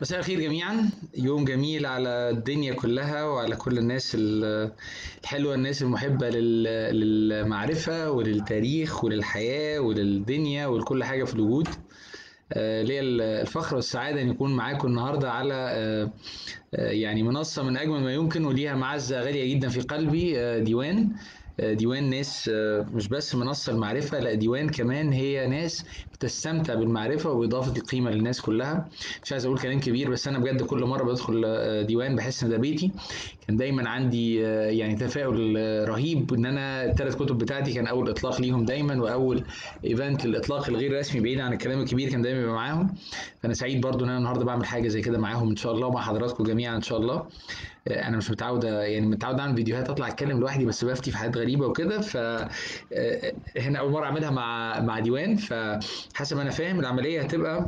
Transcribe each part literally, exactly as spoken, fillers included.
مساء الخير جميعا. يوم جميل على الدنيا كلها وعلى كل الناس ال- الحلوة، الناس المحبة لل- للمعرفة وللتاريخ وللحياة وللدنيا ولكل حاجة في الوجود. آه، ليا الفخر والسعادة أن يكون معاكم النهاردة على آه، آه، يعني منصة من أجمل ما يمكن وليها معزة غالية جدا في قلبي. آه، ديوان. آه، ديوان ناس، آه، مش بس منصة المعرفة، لا ديوان كمان هي ناس بتستمتع بالمعرفة وبإضافة القيمة للناس كلها. مش عايز أقول كلام كبير، بس أنا بجد كل مرة بدخل آه، ديوان بحس إن ده بيتي. كان دايما عندي آه، يعني تفاؤل آه، رهيب إن أنا الثلاث كتب بتاعتي كان أول إطلاق ليهم دايما، وأول إيفنت للإطلاق الغير رسمي بعيد عن الكلام الكبير كان دايما بيبقى معاهم. فأنا سعيد برضو إن أنا النهاردة بعمل حاجة زي كده معاهم إن شاء الله ومع حضراتكم جميعا إن شاء الله. انا مش متعود، يعني متعود اعمل فيديوهات اطلع اتكلم لوحدي بس بفتي في حاجات غريبه وكده. ف آه، هنا اول مره اعملها مع مع ديوان، فحسب ما انا فاهم العمليه هتبقى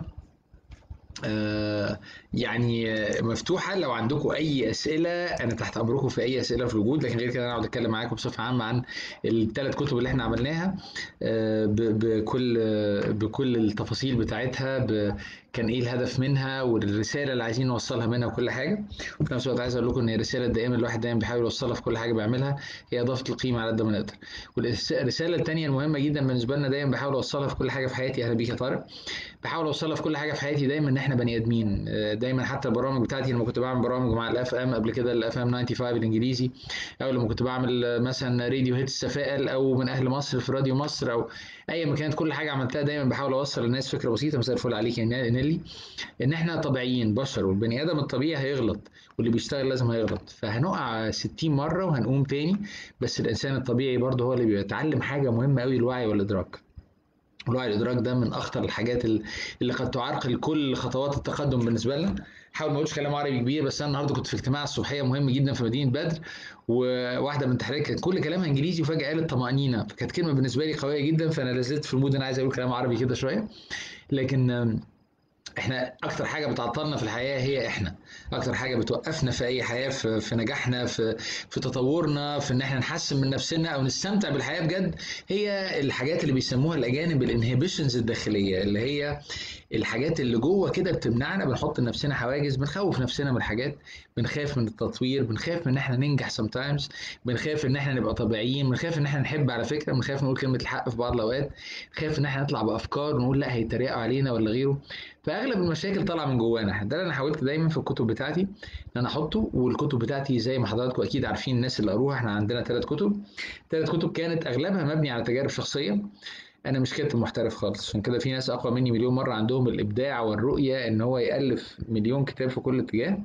آه، يعني آه، مفتوحه. لو عندكم اي اسئله انا تحت امركم في اي اسئله في الوجود، لكن غير كده انا اقعد اتكلم معاكم بصفه عامه عن الثلاث كتب اللي احنا عملناها آه، ب- بكل آه، بكل التفاصيل بتاعتها، ب- كان ايه الهدف منها والرساله اللي عايزين نوصلها منها وكل حاجه. وفي نفس الوقت عايز اقول لكم ان هي الرساله الدائمه الواحد دايما بيحاول يوصلها في كل حاجه بيعملها، هي اضافه القيمه على قد ما نقدر. والرساله الثانيه المهمه جدا بالنسبه لنا دايما بحاول اوصلها في كل حاجه في حياتي. اهلا بيك يا طارق. بحاول اوصلها في كل حاجه في حياتي دايما ان احنا بني ادمين. آه، دايما حتى البرامج بتاعتي لما كنت بعمل برامج مع الاف ام قبل كده، الاف ام خمسة وتسعين الانجليزي، او لما كنت بعمل آه، مثلا راديو هيت السفائل او من اهل مصر في راديو مصر، او اي ما كانت كل حاجه عملتها دايما بحاول اوصل للناس فكره بسيطه. مساء الفل عليك يا نيلي. ان احنا طبيعيين بشر، والبني ادم الطبيعي هيغلط، واللي بيشتغل لازم هيغلط، فهنقع ستين مره وهنقوم تاني. بس الانسان الطبيعي برضه هو اللي بيتعلم حاجه مهمه قوي، الوعي والادراك. الوعي الادراك ده من اخطر الحاجات ال- اللي قد تعرقل كل خطوات التقدم بالنسبه لنا. حاول ما اقولش كلام عربي كبير، بس انا النهارده كنت في اجتماع الصبحيه مهم جدا في مدينه بدر، وواحده من التحريات كانت كل كلامها انجليزي وفجاه قالت طمانينه، فكانت كلمه بالنسبه لي قويه جدا، فانا لازلت في المود انا عايز اقول كلام عربي كده شويه. لكن احنا اكتر حاجه بتعطلنا في الحياه هي احنا. اكتر حاجه بتوقفنا في اي حياه، في, في نجاحنا، في في تطورنا، في ان احنا نحسن من نفسنا او نستمتع بالحياه بجد، هي الحاجات اللي بيسموها الاجانب الانهبيشنز الداخليه، اللي هي الحاجات اللي جوه كده بتمنعنا، بنحط لنفسنا حواجز، بنخوف نفسنا من حاجات، بنخاف من التطوير، بنخاف من ان احنا ننجح سم تايمز، بنخاف ان احنا نبقى طبيعيين، بنخاف ان احنا نحب على فكره، بنخاف نقول كلمه الحق في بعض الاوقات، بنخاف ان احنا نطلع بافكار ونقول لا هيتريقوا علينا ولا غيره. فاغلب المشاكل طالعه من جوانا. ده اللي انا حاولت دايما في الكتب بتاعتي ان انا احطه. والكتب بتاعتي زي ما حضراتكم اكيد عارفين، الناس اللي قروها، احنا عندنا ثلاث كتب. ثلاث كتب كانت اغلبها مبني على تجارب شخصيه. انا مش كاتب محترف خالص، عشان كده في ناس اقوى مني مليون مره عندهم الابداع والرؤيه ان هو يالف مليون كتاب في كل اتجاه.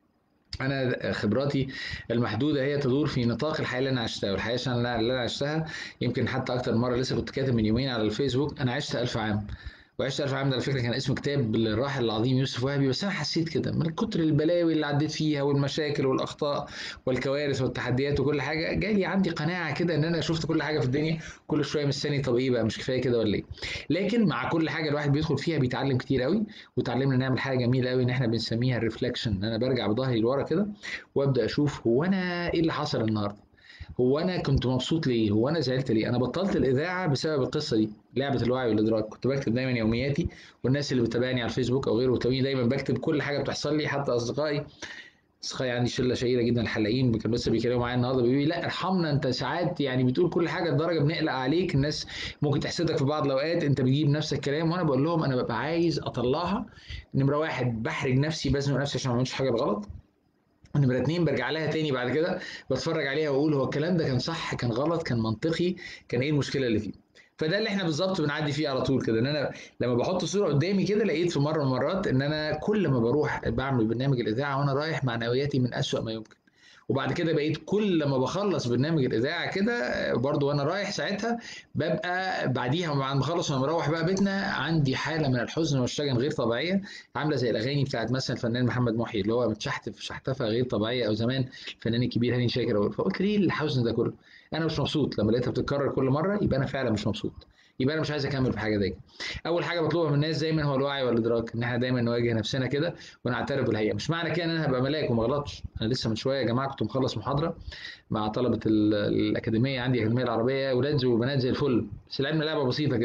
انا خبراتي المحدوده هي تدور في نطاق الحياه اللي انا عشتها، والحياه اللي انا اللي أنا عشتها يمكن حتى اكتر مره. لسه كنت كاتب من يومين على الفيسبوك انا عشت ألف عام. وعشت ألف عام ده على فكره كان اسم كتاب للراحل العظيم يوسف وهبي، بس انا حسيت كده من كتر البلاوي اللي عديت فيها والمشاكل والاخطاء والكوارث والتحديات وكل حاجه، جالي عندي قناعه كده ان انا شفت كل حاجه في الدنيا. كل شويه مستني طب ايه بقى، مش كفايه كده ولا ايه؟ لكن مع كل حاجه الواحد بيدخل فيها بيتعلم كتير قوي. وتعلمنا نعمل حاجه جميله قوي ان احنا بنسميها الريفلكشن، ان انا برجع بظهري لورا كده وابدا اشوف هو انا ايه اللي حصل النهارده. هو انا كنت مبسوط ليه؟ هو انا زعلت ليه؟ انا بطلت الاذاعه بسبب القصه دي، لعبه الوعي والادراك. كنت بكتب دايما يومياتي، والناس اللي بتابعني على الفيسبوك او غيره بتلاقيني دايما بكتب كل حاجه بتحصل لي. حتى اصدقائي، اصدقائي عندي شله شهيره جدا الحلاقين كانوا لسه بيكلموا معايا النهارده بيقولوا لي لا ارحمنا، انت ساعات يعني بتقول كل حاجه لدرجه بنقلق عليك، الناس ممكن تحسدك في بعض الاوقات، انت بتجيب نفس الكلام. وانا بقول لهم انا ببقى عايز اطلعها. نمره واحد بحرج نفسي، بزنق نفسي عشان ما اعملش حاجه غلط. نمرة اتنين برجع لها تاني بعد كده، بتفرج عليها واقول هو الكلام ده كان صح، كان غلط، كان منطقي، كان ايه المشكله اللي فيه. فده اللي احنا بالظبط بنعدي فيه على طول كده. ان انا لما بحط صوره قدامي كده، لقيت في مره من المرات ان انا كل ما بروح بعمل برنامج الاذاعه وانا رايح معنوياتي من اسوأ ما يمكن. وبعد كده بقيت كل ما بخلص برنامج الاذاعه كده برضو وانا رايح ساعتها، ببقى بعديها بعد ما بخلص وانا مروح بقى بيتنا عندي حاله من الحزن والشجن غير طبيعيه. عامله زي الاغاني بتاعت مثلا الفنان محمد محي اللي هو متشحتف شحتفه غير طبيعيه، او زمان الفنان الكبير هاني شاكر. فقلت ليه الحزن ده كله؟ انا مش مبسوط. لما لقيتها بتتكرر كل مره يبقى انا فعلا مش مبسوط، يبقى انا مش عايز اكمل في حاجه زي كده. اول حاجه بطلبها من الناس دايما هو الوعي والادراك، ان احنا دايما نواجه نفسنا كده ونعترف بالحقيقه. مش معنى كده ان انا هبقى ملاك وما اغلطش. انا لسه من شويه يا جماعه كنت مخلص محاضره مع طلبه ال- الاكاديميه، عندي اكاديميه العربيه، ولاد وبنات زي الفل، بس لعبنا لعبه بسيطه كده.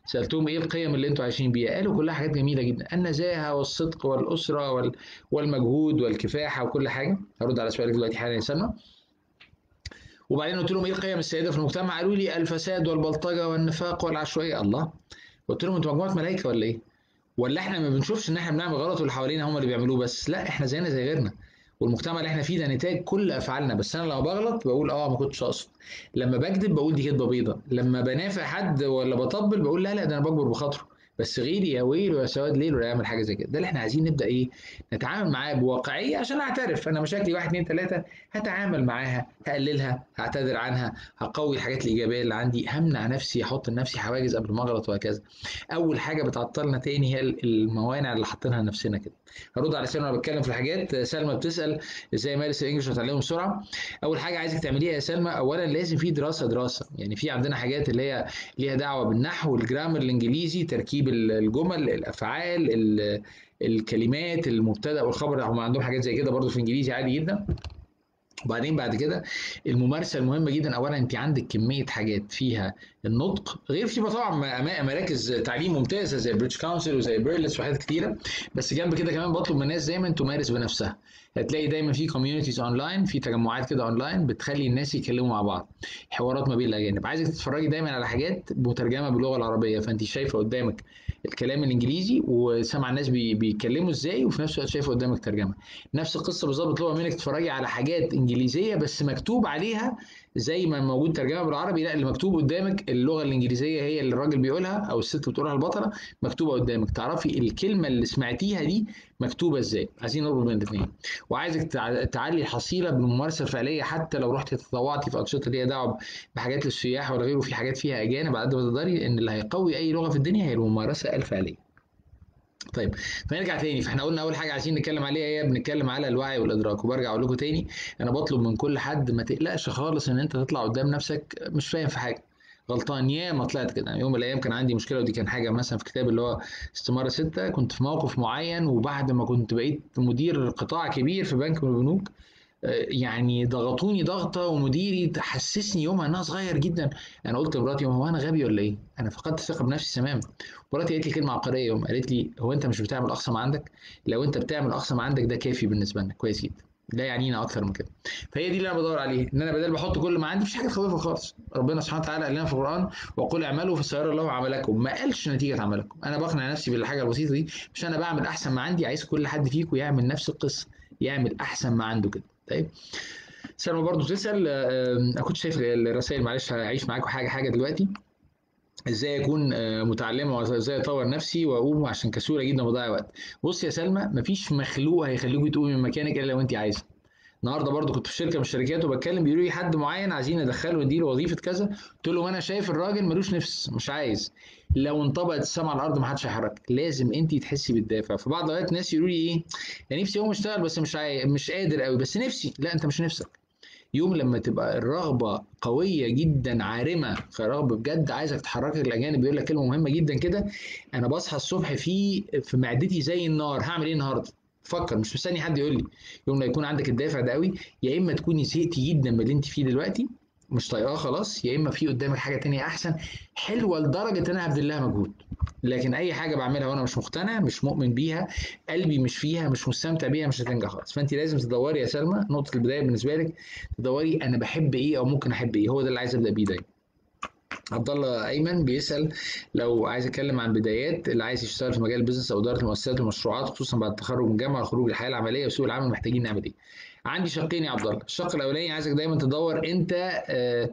سالتهم ايه القيم اللي انتوا عايشين بيها؟ قالوا كلها حاجات جميله جدا، النزاهه والصدق والاسره وال... والمجهود والكفاحه وكل حاجه. هرد على سؤالك دلوقتي حالا يا سلمى. وبعدين قلت لهم ايه القيم السائده في المجتمع؟ قالوا لي الفساد والبلطجه والنفاق والعشوائيه. الله! قلت لهم انتوا مجموعه ملائكه ولا ايه؟ ولا احنا ما بنشوفش ان احنا بنعمل غلط واللي حوالينا هم اللي بيعملوه بس؟ لا، احنا زينا زي غيرنا، والمجتمع اللي احنا فيه ده نتاج كل افعالنا. بس انا لما بغلط بقول اه ما كنتش اقصد، لما بكذب بقول دي كذبه بيضه، لما بنافق حد ولا بطبل بقول لا لا ده انا بكبر بخاطره. بس غيري يا ويل ويا سواد ليل ولا يعمل حاجه زي كده. ده اللي احنا عايزين نبدا ايه، نتعامل معاه بواقعيه عشان اعترف انا مشاكلي واحد اتنين تلاته، هتعامل معاها، هقللها، هعتذر عنها، هقوي الحاجات الايجابيه اللي عندي، همنع نفسي، احط لنفسي حواجز قبل ما اغلط وهكذا. اول حاجه بتعطلنا تاني هي الموانع اللي حاطينها لنفسنا كده. هرد على سلمى وانا بتكلم في الحاجات. سلمى بتسال ازاي امارس الانجليش واتعلمه بسرعه. اول حاجه عايزك تعمليها يا سلمى، اولا لازم في دراسه دراسه يعني في عندنا حاجات اللي هي ليها دعوه بالنحو، الجرامر الانجليزي، تركيب الجمل، الافعال، ال- الكلمات، المبتدا والخبر، هم عندهم حاجات زي كده برضو في الانجليزي عادي جدا. وبعدين بعد كده الممارسه المهمه جدا. اولا انت عندك كميه حاجات فيها النطق، غير في طبعا م- مراكز تعليم ممتازه زي بريتش كونسل وزي بيرلتس وحاجات كتيره. بس جنب كده كمان بطلب من الناس دايما تمارس بنفسها. هتلاقي دايما في كوميونيتيز اونلاين، في تجمعات كده اونلاين بتخلي الناس يتكلموا مع بعض، حوارات ما بين الاجانب. عايزك تتفرجي دايما على حاجات مترجمه باللغه العربيه، فانت شايفه قدامك الكلام الانجليزي وسامع الناس بي- بيتكلموا ازاي، وفي نفس الوقت شايفه قدامك ترجمه. نفس القصه بالظبط بطلبها منك تتفرجي على حاجات انجليزيه بس مكتوب عليها زي ما موجود ترجمه بالعربي، لا اللي مكتوب قدامك اللغه الانجليزيه هي اللي الراجل بيقولها او الست بتقولها البطله، مكتوبه قدامك تعرفي الكلمه اللي سمعتيها دي مكتوبه ازاي. عايزين نربط بين الاثنين. وعايزك تع- تعلي الحصيله بالممارسه الفعليه، حتى لو رحت تطوعتي في انشطه ليها دعوه بحاجات للسياح ولا غيره، في حاجات فيها اجانب، على قد ما تقدري ان اللي هيقوي اي لغه في الدنيا هي الممارسه الفعليه. طيب، فنرجع تاني. فاحنا قلنا اول حاجه عايزين نتكلم عليها هي بنتكلم على الوعي والادراك. وبرجع اقول لكم تاني، انا بطلب من كل حد ما تقلقش خالص ان انت تطلع قدام نفسك مش فاهم في حاجه، غلطان. يا ما طلعت كده يعني. يوم من الايام كان عندي مشكله، ودي كان حاجه مثلا في كتاب اللي هو استماره سته، كنت في موقف معين وبعد ما كنت بقيت مدير قطاع كبير في بنك من البنوك، يعني ضغطوني ضغطه، ومديري تحسسني يومها ان انا صغير جدا. انا قلت لمراتي هو انا غبي ولا ايه؟ انا فقدت الثقه بنفسي تماما. مراتي قالت لي كلمه عبقريه يوم، قالت لي هو انت مش بتعمل اقصى ما عندك؟ لو انت بتعمل اقصى ما عندك ده كافي بالنسبه لنا، كويس جدا، لا يعنينا اكتر من كده. فهي دي اللي انا بدور عليه، ان انا بدل بحط كل ما عندي مفيش حاجه تخوفها خالص. ربنا سبحانه وتعالى قال لنا في القران وقل اعملوا فسيرى الله عملكم، ما قالش نتيجه عملكم. انا بقنع نفسي بالحاجه البسيطه دي، مش انا بعمل احسن ما عندي. عايز كل حد فيكم يعمل نفس القصه، يعمل احسن ما عنده كده. طيب، سلمى برضو بتسأل، آه، انا كنت شايف الرسائل، معلش هعيش معاكم حاجه حاجه دلوقتي. ازاي اكون آه، متعلمه وازاي اطور نفسي واقوم عشان كسوله جدا بضيع وقت. بص يا سلمى، مفيش مخلوق هيخليكي تقومي من مكانك الا لو انت عايزه. النهارده برضو كنت في شركه من الشركات وبتكلم، بيقولوا لي حد معين عايزين ندخله نديله وظيفه كذا. قلت له انا شايف الراجل ملوش نفس، مش عايز. لو انطبقت السما على الارض ما حدش هيحرك، لازم انت تحسي بالدافع. في بعض الاوقات ناس يقولوا لي ايه، يعني نفسي اقوم اشتغل بس مش عاي... مش قادر قوي، بس نفسي. لا، انت مش نفسك. يوم لما تبقى الرغبه قويه جدا عارمه، رغبه بجد عايزك تحركك. الاجانب بيقول لك كلمه مهمه جدا كده، انا بصحى الصبح في في معدتي زي النار، هعمل ايه النهارده؟ فكر، مش مستني حد يقول لي. يوم ما يكون عندك الدافع ده قوي، يا اما تكوني زهقتي جدا من اللي انت فيه دلوقتي مش طايقاه خلاص، يا اما في قدامك حاجه تانية احسن حلوه لدرجه ان انا هبذل لها مجهود. لكن اي حاجه بعملها وانا مش مقتنع، مش مؤمن بيها، قلبي مش فيها، مش مستمتع بيها، مش هتنجح خالص. فانت لازم تدوري يا سلمى، نقطه البدايه بالنسبه لك تدوري انا بحب ايه او ممكن احب ايه، هو ده اللي عايز ابدا بيه دايما. عبد الله ايمن بيسال لو عايز اتكلم عن بدايات اللي عايز يشتغل في مجال البيزنس او اداره المؤسسات والمشروعات، خصوصا بعد التخرج من الجامعه والخروج للحياه العمليه وسوق العمل، محتاجين نعمل ايه؟ عندي شقين يا عبد الله. الشق الاولاني عايزك دايما تدور انت آه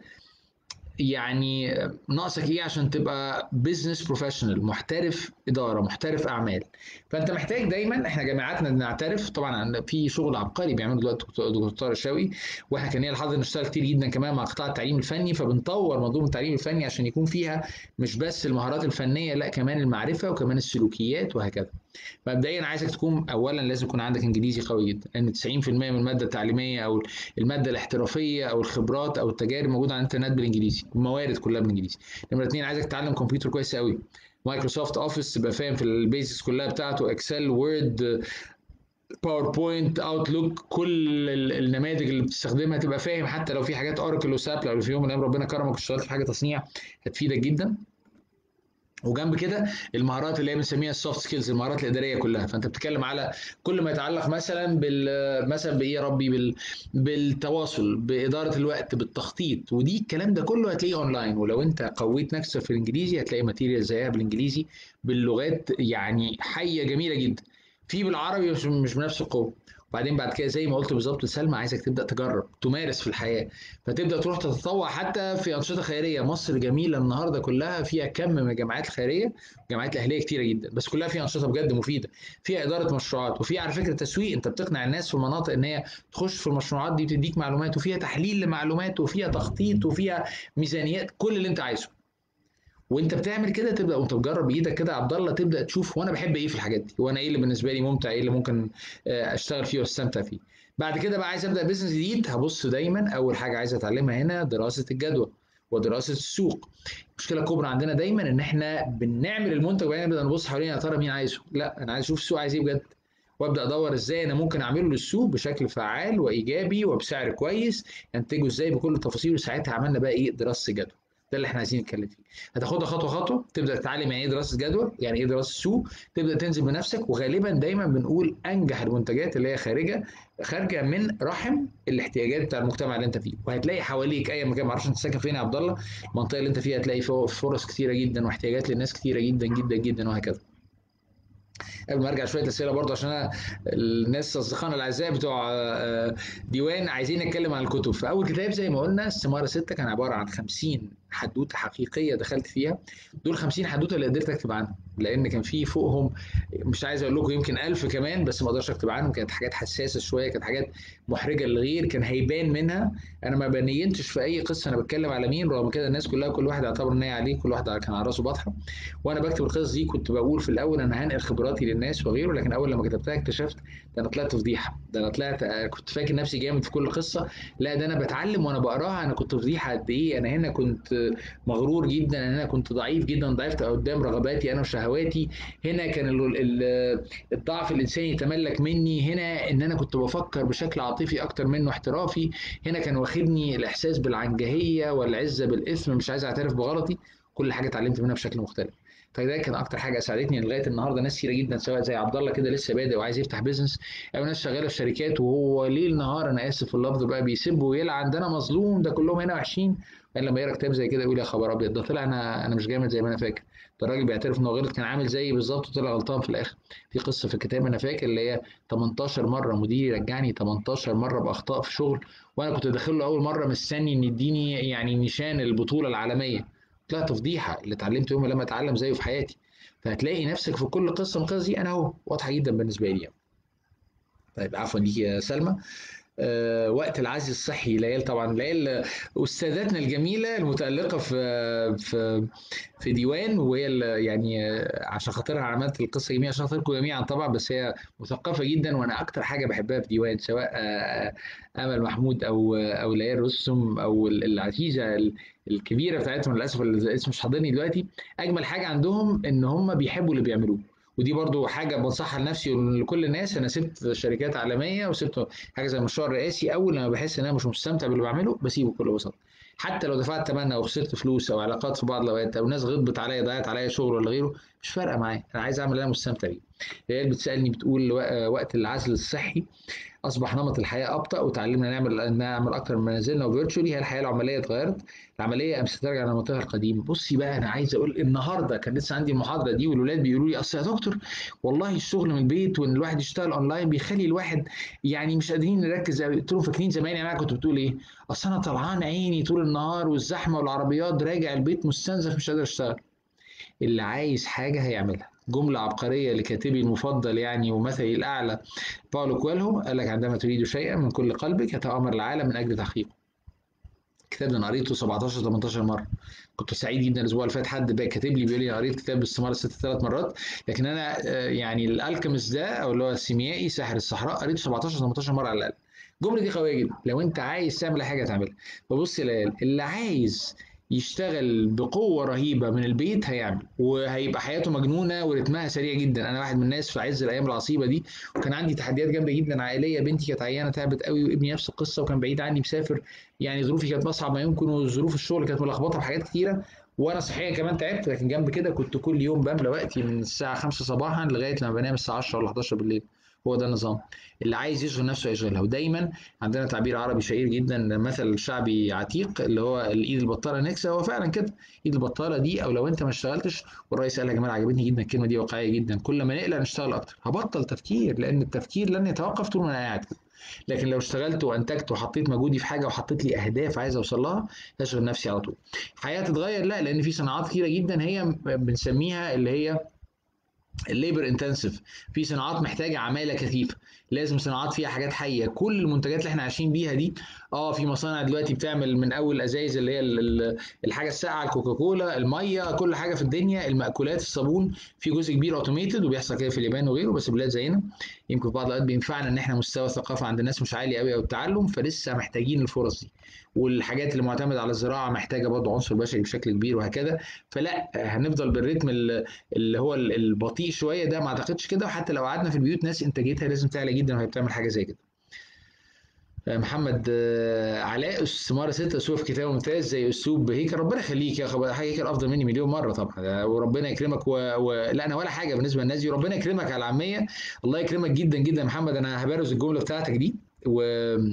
يعني ناقصك ايه عشان تبقى بزنس بروفيشنال، محترف اداره، محترف اعمال. فانت محتاج دايما، احنا جامعاتنا بنعترف طبعا عن في شغل عبقري بيعمله دلوقتي دكتور طارق الشاوي، واحنا كان لينا الحظ نشتغل كتير جدا كمان مع قطاع التعليم الفني، فبنطور منظومه التعليم الفني عشان يكون فيها مش بس المهارات الفنيه، لا كمان المعرفه وكمان السلوكيات وهكذا. مبدئيا عايزك تكون اولا لازم يكون عندك انجليزي قوي جدا، لان تسعين في المية من الماده التعليميه او الماده الاحترافيه او الخبرات او التجارب موجوده على الانترنت بالانجليزي، الموارد كلها بالانجليزي. نمره اتنين عايزك تتعلم كمبيوتر كويس قوي، مايكروسوفت اوفيس تبقى فاهم في البيزكس كلها بتاعته، اكسل، وورد، باوربوينت، اوتلوك، كل النماذج اللي بتستخدمها تبقى فاهم، حتى لو في حاجات اوراكل وساب، لو في يوم من الايام ربنا كرمك واشتغلت في حاجه تصنيع هتفيدك جدا. وجنب كده المهارات اللي هي بنسميها السوفت سكيلز، المهارات الاداريه كلها. فانت بتتكلم على كل ما يتعلق مثلا بال مثلا بايه يا ربي بال بالتواصل، باداره الوقت، بالتخطيط، ودي الكلام ده كله هتلاقيه اونلاين. ولو انت قويت نفسك في الانجليزي هتلاقي ماتيريال زيها بالانجليزي، باللغات يعني حيه جميله جدا. في بالعربي مش مش بنفس القوه. وبعدين بعد كده زي ما قلت بالظبط لسلمى، عايزك تبدا تجرب تمارس في الحياه، فتبدا تروح تتطوع حتى في انشطه خيريه. مصر جميله النهارده كلها، فيها كم من الجامعات الخيريه، الجامعات الاهليه كتيره جدا، بس كلها فيها انشطه بجد مفيده، فيها اداره مشروعات، وفيها على فكره تسويق. انت بتقنع الناس في المناطق ان هي تخش في المشروعات دي، بتديك معلومات، وفيها تحليل لمعلومات، وفيها تخطيط، وفيها ميزانيات، كل اللي انت عايزه. وانت بتعمل كده تبدا وانت بتجرب بايدك كده يا عبد الله، تبدا تشوف وانا بحب ايه في الحاجات دي، وانا ايه اللي بالنسبه لي ممتع، ايه اللي ممكن آه، اشتغل فيه واستمتع فيه. بعد كده بقى عايز ابدا بزنس جديد، هبص دايما اول حاجه عايز اتعلمها هنا دراسه الجدوى ودراسه السوق. المشكله الكبرى عندنا دايما ان احنا بنعمل المنتج وبعدين نبدا نبص حوالينا يا ترى مين عايزه. لا، انا عايز اشوف السوق عايز ايه بجد، وابدا ادور ازاي انا ممكن اعمله للسوق بشكل فعال وايجابي وبسعر كويس، انتجه ازاي بكل التفاصيل. وساعتها عملنا بقى ايه دراسه الجدوى. ده اللي احنا عايزين نتكلم فيه. هتاخدها خطوه خطوه، تبدا تتعلم يعني ايه دراسه جدوى، يعني ايه دراسه سوق، تبدا تنزل بنفسك. وغالبا دايما بنقول انجح المنتجات اللي هي خارجه خارجه من رحم الاحتياجات بتاع المجتمع اللي انت فيه. وهتلاقي حواليك اي مكان، ما اعرفش انت ساكن فين يا عبد الله، المنطقه اللي انت فيها هتلاقي فيها فرص كتيره جدا واحتياجات للناس كتيره جدا جدا جدا، وهكذا. قبل ما ارجع شويه اسئله برضه، عشان انا الناس اصدقائنا الاعزاء بتوع آه، ديوان عايزين نتكلم عن الكتب. فاول كتاب زي ما قلنا السماره ستة كان عباره عن خمسين حدوته حقيقيه دخلت فيها. دول خمسين حدوته اللي قدرت اكتب عنهم، لان كان في فوقهم مش عايز اقول لكم يمكن ألف كمان، بس ما اقدرش اكتب عنهم. كانت حاجات حساسه شويه، كانت حاجات محرجه للغير، كان هيبان منها. انا ما بنينتش في اي قصه انا بتكلم على مين، رغم كده الناس كلها كل واحد اعتبر ان هي عليه، كل واحد كان على راسه بطحه. وانا بكتب القصص دي كنت بقول في الاول انا هنقل خبراتي للناس وغيره، لكن اول لما كتبتها اكتشفت ده انا طلعت فضيحه، ده انا طلعت آه، كنت فاكر نفسي جامد في كل قصه. لا، ده انا بتعلم وانا بقراها انا كنت فضيحه قد ايه. انا هنا كنت آه، مغرور جدا، انا هنا كنت ضعيف جدا، ضعفت قدام رغباتي انا وشهواتي. هنا كان ال ال الضعف الانساني يتملك مني. هنا ان انا كنت بفكر بشكل عاطفي اكتر منه احترافي. هنا كان واخدني الاحساس بالعنجهيه والعزه بالاثم، مش عايز اعترف بغلطي. كل حاجه اتعلمت منها بشكل مختلف. فده كان اكتر حاجه ساعدتني لغايه النهارده. ناس كتيره جدا سواء زي عبد الله كده لسه بادئ وعايز يفتح بيزنس، او ناس شغاله في شركات وهو ليل نهار، انا اسف في اللفظ بقى، بيسب ويلعن ده انا مظلوم، ده كلهم هنا وحشين. يعني لما يقرا كتاب زي كده يقول يا خبر ابيض، ده طلع انا انا مش جامد زي ما انا فاكر. ده الراجل بيعترف انه غلط، كان عامل زيي بالظبط وطلع غلطان في الاخر. في قصه في الكتاب انا فاكر اللي هي تمنتاشر مره مديري رجعني تمنتاشر مره باخطاء في شغل، وانا كنت داخل له اول مره مستني ان يديني يعني نشان البطوله العالميه. طلعت فضيحه. اللي اتعلمته يوم لما اتعلم زيه في حياتي. فهتلاقي نفسك في كل قصه من القصص دي انا اهو واضحه جدا بالنسبه لي يعني. طيب عفوا ليك يا سلمى. آه، وقت العزل الصحي، ليال طبعا، ليال استاذتنا الجميله المتالقه في في في ديوان، وهي ال- يعني آه، عشان خاطرها عملت القصه جميله، عشان خاطركم جميعا طبعا، بس هي مثقفه جدا. وانا اكتر حاجه بحبها في ديوان سواء آه، امل محمود او او ليال رستم او ال- العزيزه ال- الكبيره بتاعتهم، للاسف الاسم مش حاضرني دلوقتي. اجمل حاجه عندهم ان هم بيحبوا اللي بيعملوه. ودي برضو حاجه بنصحها لنفسي ولكل الناس. انا سبت شركات عالميه وسبت حاجه زي المشروع الرئاسي، اول لما بحس ان انا مش مستمتع باللي بعمله بسيبه بكل بساطه. حتى لو دفعت ثمنها او خسرت فلوس او علاقات في بعض الاوقات، او ناس غضبت عليا ضيعت عليا شغل ولا غيره، مش فارقه معايا. انا عايز اعمل اللي انا مستمتع بيه. هي بتسالني بتقول وقت العزل الصحي اصبح نمط الحياه ابطا، وتعلمنا نعمل نعمل اكتر من منازلنا وفيرتشولي. هي الحياه العمليه اتغيرت، العمليه ام سترجع لنمطها القديم. بصي بقى، انا عايز اقول النهارده كان لسه عندي المحاضره دي والولاد بيقولوا لي اصل يا دكتور والله الشغل من البيت وان الواحد يشتغل اونلاين بيخلي الواحد يعني مش قادرين نركز قوي. قلت لهم فاكرين زمان يا جماعه كنت بتقول ايه؟ اصل انا طلعان عيني طول النهار والزحمه والعربيات، راجع البيت مستنزف مش قادر اشتغل. اللي عايز حاجة هيعملها. جملة عبقرية لكاتبي المفضل يعني ومثلي الأعلى باولو كويلهو، قال لك عندما تريد شيئا من كل قلبك يتآمر العالم من أجل تحقيقه. الكتاب ده انا قريته سبعتاشر تمنتاشر مره. كنت سعيد جدا الاسبوع اللي فات حد بقى كاتب لي بيقول لي انا قريت كتاب باستماره ست ثلاث مرات. لكن انا آه، يعني الالكيميست ده او اللي هو السيميائي ساحر الصحراء قريته سبعتاشر تمنتاشر مره على الاقل. الجمله دي قويه جدا لو انت عايز تعمل حاجه تعملها. فبص يا ليال، اللي عايز يشتغل بقوه رهيبه من البيت هيعمل، وهيبقى حياته مجنونه ورتمها سريع جدا. انا واحد من الناس في عز الايام العصيبه دي، وكان عندي تحديات جامده جدا عائليه. بنتي كانت عيانه تعبت قوي، وابني نفس القصه وكان بعيد عني مسافر. يعني ظروفي كانت اصعب ما يمكن، وظروف الشغل كانت ملخبطه في حاجات كتيره. وانا صحيا كمان تعبت، لكن جنب كده كنت كل يوم بملى وقتي من الساعه خمسة صباحا لغايه لما بنام الساعه عشرة ولا حداشر بالليل. هو ده النظام. اللي عايز يشغل نفسه يشغلها. ودايما عندنا تعبير عربي شهير جدا، مثل شعبي عتيق، اللي هو الايد البطاله نكسه. هو فعلا كده. ايد البطاله دي، او لو انت ما اشتغلتش. والرئيس قالها يا جماعه، عجبتني جدا الكلمه دي، واقعيه جدا: كل ما نقلق نشتغل اكتر. هبطل تفكير، لان التفكير لن يتوقف طول ما انا قاعد كده. لكن لو اشتغلت وانتجت وحطيت مجهودي في حاجه وحطيت لي اهداف عايز اوصل لها، هشغل نفسي على طول. الحياه تتغير؟ لا، لان في صناعات كتيره جدا هي بنسميها اللي هي الليبر انتنسيف. في صناعات محتاجه عماله كثيفه. لازم صناعات فيها حاجات حيه. كل المنتجات اللي احنا عايشين بيها دي، اه في مصانع دلوقتي بتعمل من اول ازايز اللي هي ال- ال- الحاجه الساقعه، الكوكاكولا، الميه، كل حاجه في الدنيا، المأكولات، الصابون. في جزء كبير اوتوميتد، وبيحصل كده في اليابان وغيره، بس بلاد زينا يمكن في بعض الاوقات بينفعنا ان احنا مستوى الثقافه عند الناس مش عالي قوي، او التعلم، فلسه محتاجين الفرص دي. والحاجات اللي معتمده على الزراعه محتاجه برضه عنصر بشري بشكل كبير، وهكذا. فلا هنفضل بالريتم اللي هو البطيء شويه ده، ما اعتقدش كده. وحتى لو قعدنا في البيوت، ناس انتاجيتها لازم تعلى جدا وهي بتعمل حاجه زي كده. محمد آه، علاء استمارة ستة اسلوب في كتابه ممتاز زي اسلوب هيكل. ربنا يخليك يا اخي، هيكل افضل مني مليون مره طبعا. وربنا يكرمك و... و... لا انا ولا حاجه بالنسبه للناس دي. وربنا يكرمك على العاميه. الله يكرمك جدا جدا يا محمد. انا هبرز الجمله بتاعتك دي. و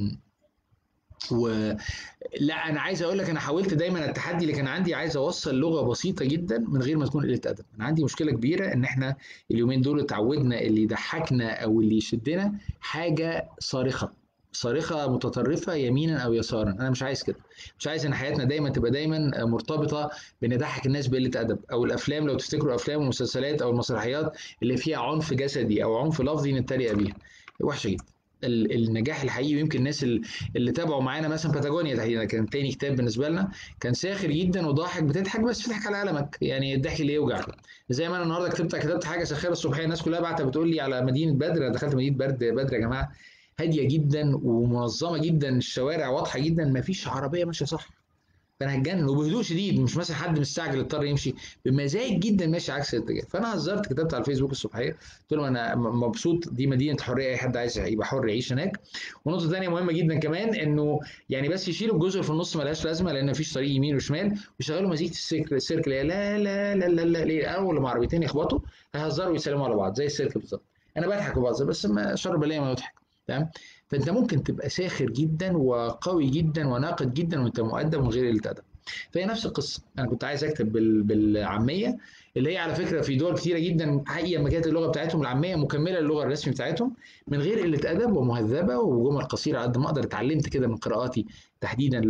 و لا انا عايز اقول لك، انا حاولت دايما التحدي اللي كان عندي، عايز اوصل لغه بسيطه جدا من غير ما تكون قله ادب. انا عندي مشكله كبيره ان احنا اليومين دول اتعودنا اللي يضحكنا او اللي يشدنا حاجه صارخه، صارخه متطرفه يمينا او يسارا. انا مش عايز كده. مش عايز ان حياتنا دايما تبقى دايما مرتبطه بان نضحك الناس بقله ادب. او الافلام، لو تفتكروا افلام والمسلسلات او المسرحيات اللي فيها عنف جسدي او عنف لفظي نتريق بيها، وحشه جدا. ال- النجاح الحقيقي، ويمكن الناس اللي اللي تابعوا معانا مثلا باتاجونيا تحديدا كان تاني كتاب بالنسبه لنا، كان ساخر جدا وضاحك، بتضحك بس بتضحك على قلمك، يعني الضحك اللي يوجع. زي ما انا النهارده كتبت كتبت حاجه ساخره الصبحيه، الناس كلها بعتها بتقول لي على مدينه بدر. انا دخلت مدينه برد بدر يا جماعه، هاديه جدا ومنظمه جدا، الشوارع واضحه جدا، ما فيش عربيه ماشيه صح. فانا هتجنن، وبهدوء شديد، مش مثلا حد مستعجل اضطر يمشي، بمزاج جدا ماشي عكس الاتجاه. فانا هزرت، كتبت على الفيسبوك الصبحيه، قلت لهم انا م- مبسوط، دي مدينه حريه، اي حد عايز يبقى حر يعيش هناك. ونقطه ثانيه مهمه جدا كمان، انه يعني بس يشيلوا الجزء اللي في النص ملهاش لازمه، لان مفيش طريق يمين وشمال، ويشغلوا مزيكه السيرك السيرك اللي هي لا لا لا لا لا ليه، اول لما عربيتين يخبطوا هيهزروا ويسلموا على بعض زي السيرك بالظبط. انا بضحك وبهزر، بس ما شر بلية ما يضحك. تمام. فانت ممكن تبقى ساخر جدا وقوي جدا وناقد جدا وانت مؤدب من غير قله ادب. فهي نفس القصه. انا كنت عايز اكتب بال... بالعاميه، اللي هي على فكره في دول كثيره جدا حقيقه ما كانت اللغه بتاعتهم العاميه مكمله للغه الرسمي بتاعتهم، من غير قله ادب ومهذبه وجمل قصيره. على قد ما اقدر اتعلمت كده من قراءاتي تحديدا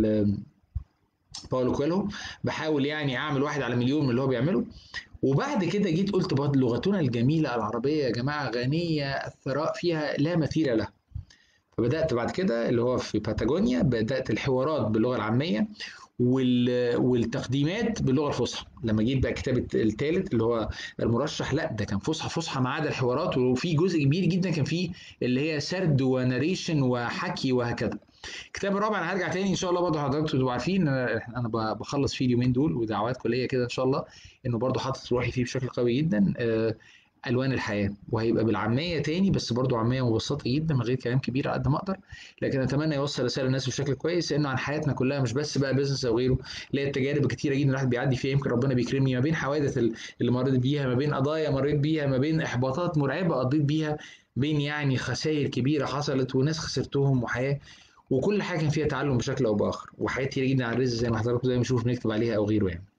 لباولو كويلهو. بحاول يعني اعمل واحد على مليون من اللي هو بيعمله. وبعد كده جيت قلت برضه لغتنا الجميله العربيه يا جماعه غنيه الثراء فيها لا مثيل له. فبدات بعد كده اللي هو في باتاجونيا بدات الحوارات باللغه العاميه، وال- والتقديمات باللغه الفصحى. لما جيت بقى كتاب الثالث اللي هو المرشح، لا ده كان فصحى فصحى ما عدا الحوارات، وفي جزء كبير جدا كان فيه اللي هي سرد وناريشن وحكي وهكذا. الكتاب الرابع انا هرجع تاني ان شاء الله، برضه حضراتكم تبقوا عارفين انا انا ب- بخلص فيه اليومين دول، ودعوات كليه كده ان شاء الله، انه برضه حاطط روحي فيه بشكل قوي جدا. آه، الوان الحياه، وهيبقى بالعاميه تاني، بس برضه عاميه مبسطه جدا من غير كلام كبير على قد ما اقدر. لكن اتمنى يوصل رساله للناس بشكل كويس، انه عن حياتنا كلها، مش بس بقى بيزنس او غيره. اللي هي التجارب الكتيره جدا الواحد بيعدي فيها، يمكن ربنا بيكرمني ما بين حوادث ال- اللي مريت بيها، ما بين قضايا مريت بيها، ما بين احباطات مرعبه قضيت بيها، بين يعني خسائر كبيره حصلت وناس خسرتهم، وحياه، وكل حاجه كان فيها تعلم بشكل او باخر، وحاجات كتير جدا على الرزق زي ما حضراتكم زي ما نشوف بنكتب عليها او غيره يعني.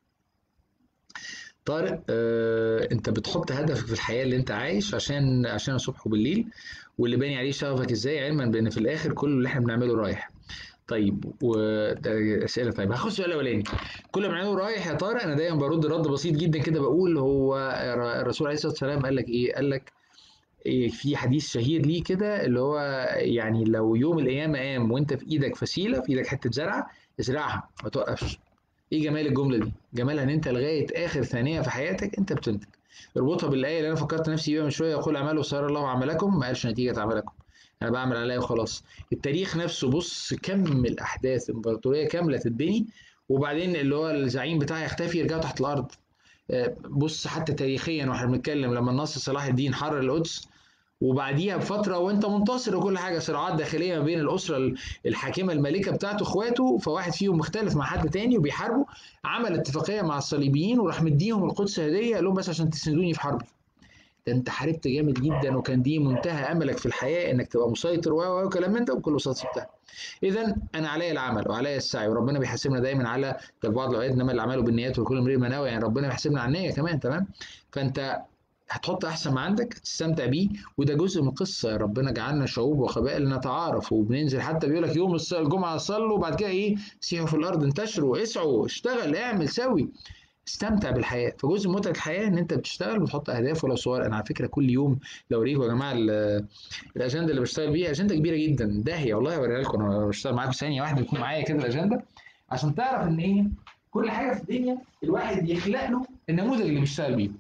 طارق، آه، انت بتحط هدفك في الحياه اللي انت عايش عشان عشان الصبح وبالليل، واللي باين عليه شغفك ازاي، علما بان في الاخر كل اللي احنا بنعمله رايح. طيب وده اسئله. طيب هاخد السؤال الاولاني. كل ما بنعمله رايح يا طارق، انا دايما برد رد بسيط جدا كده، بقول هو الرسول عليه الصلاه والسلام قال لك ايه؟ قال لك إيه في حديث شهير ليه كده، اللي هو يعني لو يوم القيامه قام وانت في ايدك فسيله، في ايدك حته زرعه، ازرعها ما توقفش. ايه جمال الجمله دي؟ جمالها ان انت لغايه اخر ثانيه في حياتك انت بتنتج. اربطها بالايه اللي انا فكرت نفسي بيها من شويه: يقول اعملوا سيرى الله عملكم. ما قالش نتيجه عملكم، انا بعمل عليا وخلاص. التاريخ نفسه، بص كم الاحداث، امبراطوريه كامله تتبني وبعدين اللي هو الزعيم بتاعها يختفي، يرجعوا تحت الارض. آه، بص حتى تاريخيا واحنا بنتكلم، لما الناصر صلاح الدين حرر القدس، وبعديها بفتره وانت منتصر وكل حاجه، صراعات داخليه ما بين الاسره الحاكمه المالكه بتاعته اخواته، فواحد فيهم مختلف مع حد تاني وبيحاربوا، عمل اتفاقيه مع الصليبيين وراح مديهم القدس هديه، قال لهم بس عشان تسندوني في حربي. ده انت حاربت جامد جدا، وكان دي منتهى املك في الحياه انك تبقى مسيطر و وكلام من ده، وكل بساطه سبتها. اذا انا عليا العمل وعليا السعي، وربنا بيحاسبنا دايما على ده في بعض الاوقات، انما الاعمال بالنيات وكل امرئ ما نوى، يعني ربنا بيحاسبنا على النيه كمان. تمام. فانت هتحط احسن ما عندك تستمتع بيه، وده جزء من القصه. ربنا جعلنا شعوب وقبائل نتعارف، وبننزل حتى بيقول لك يوم الجمعه صلوا، وبعد كده ايه، سيحوا في الارض، انتشروا، اسعوا، اشتغل، اعمل، سوي، استمتع بالحياه. فجزء من متعه الحياه ان انت بتشتغل وتحط اهداف ولو صغيره. انا على فكره كل يوم لو اوريكم يا جماعه الاجنده اللي بشتغل بيها، اجنده كبيره جدا داهيه والله، اوريها لكم انا بشتغل معاكم ثانيه واحده يكون معايا كده الاجنده، عشان تعرف ان ايه، كل حاجه في الدنيا الواحد يخلق له النموذج اللي بيشتغل بيه.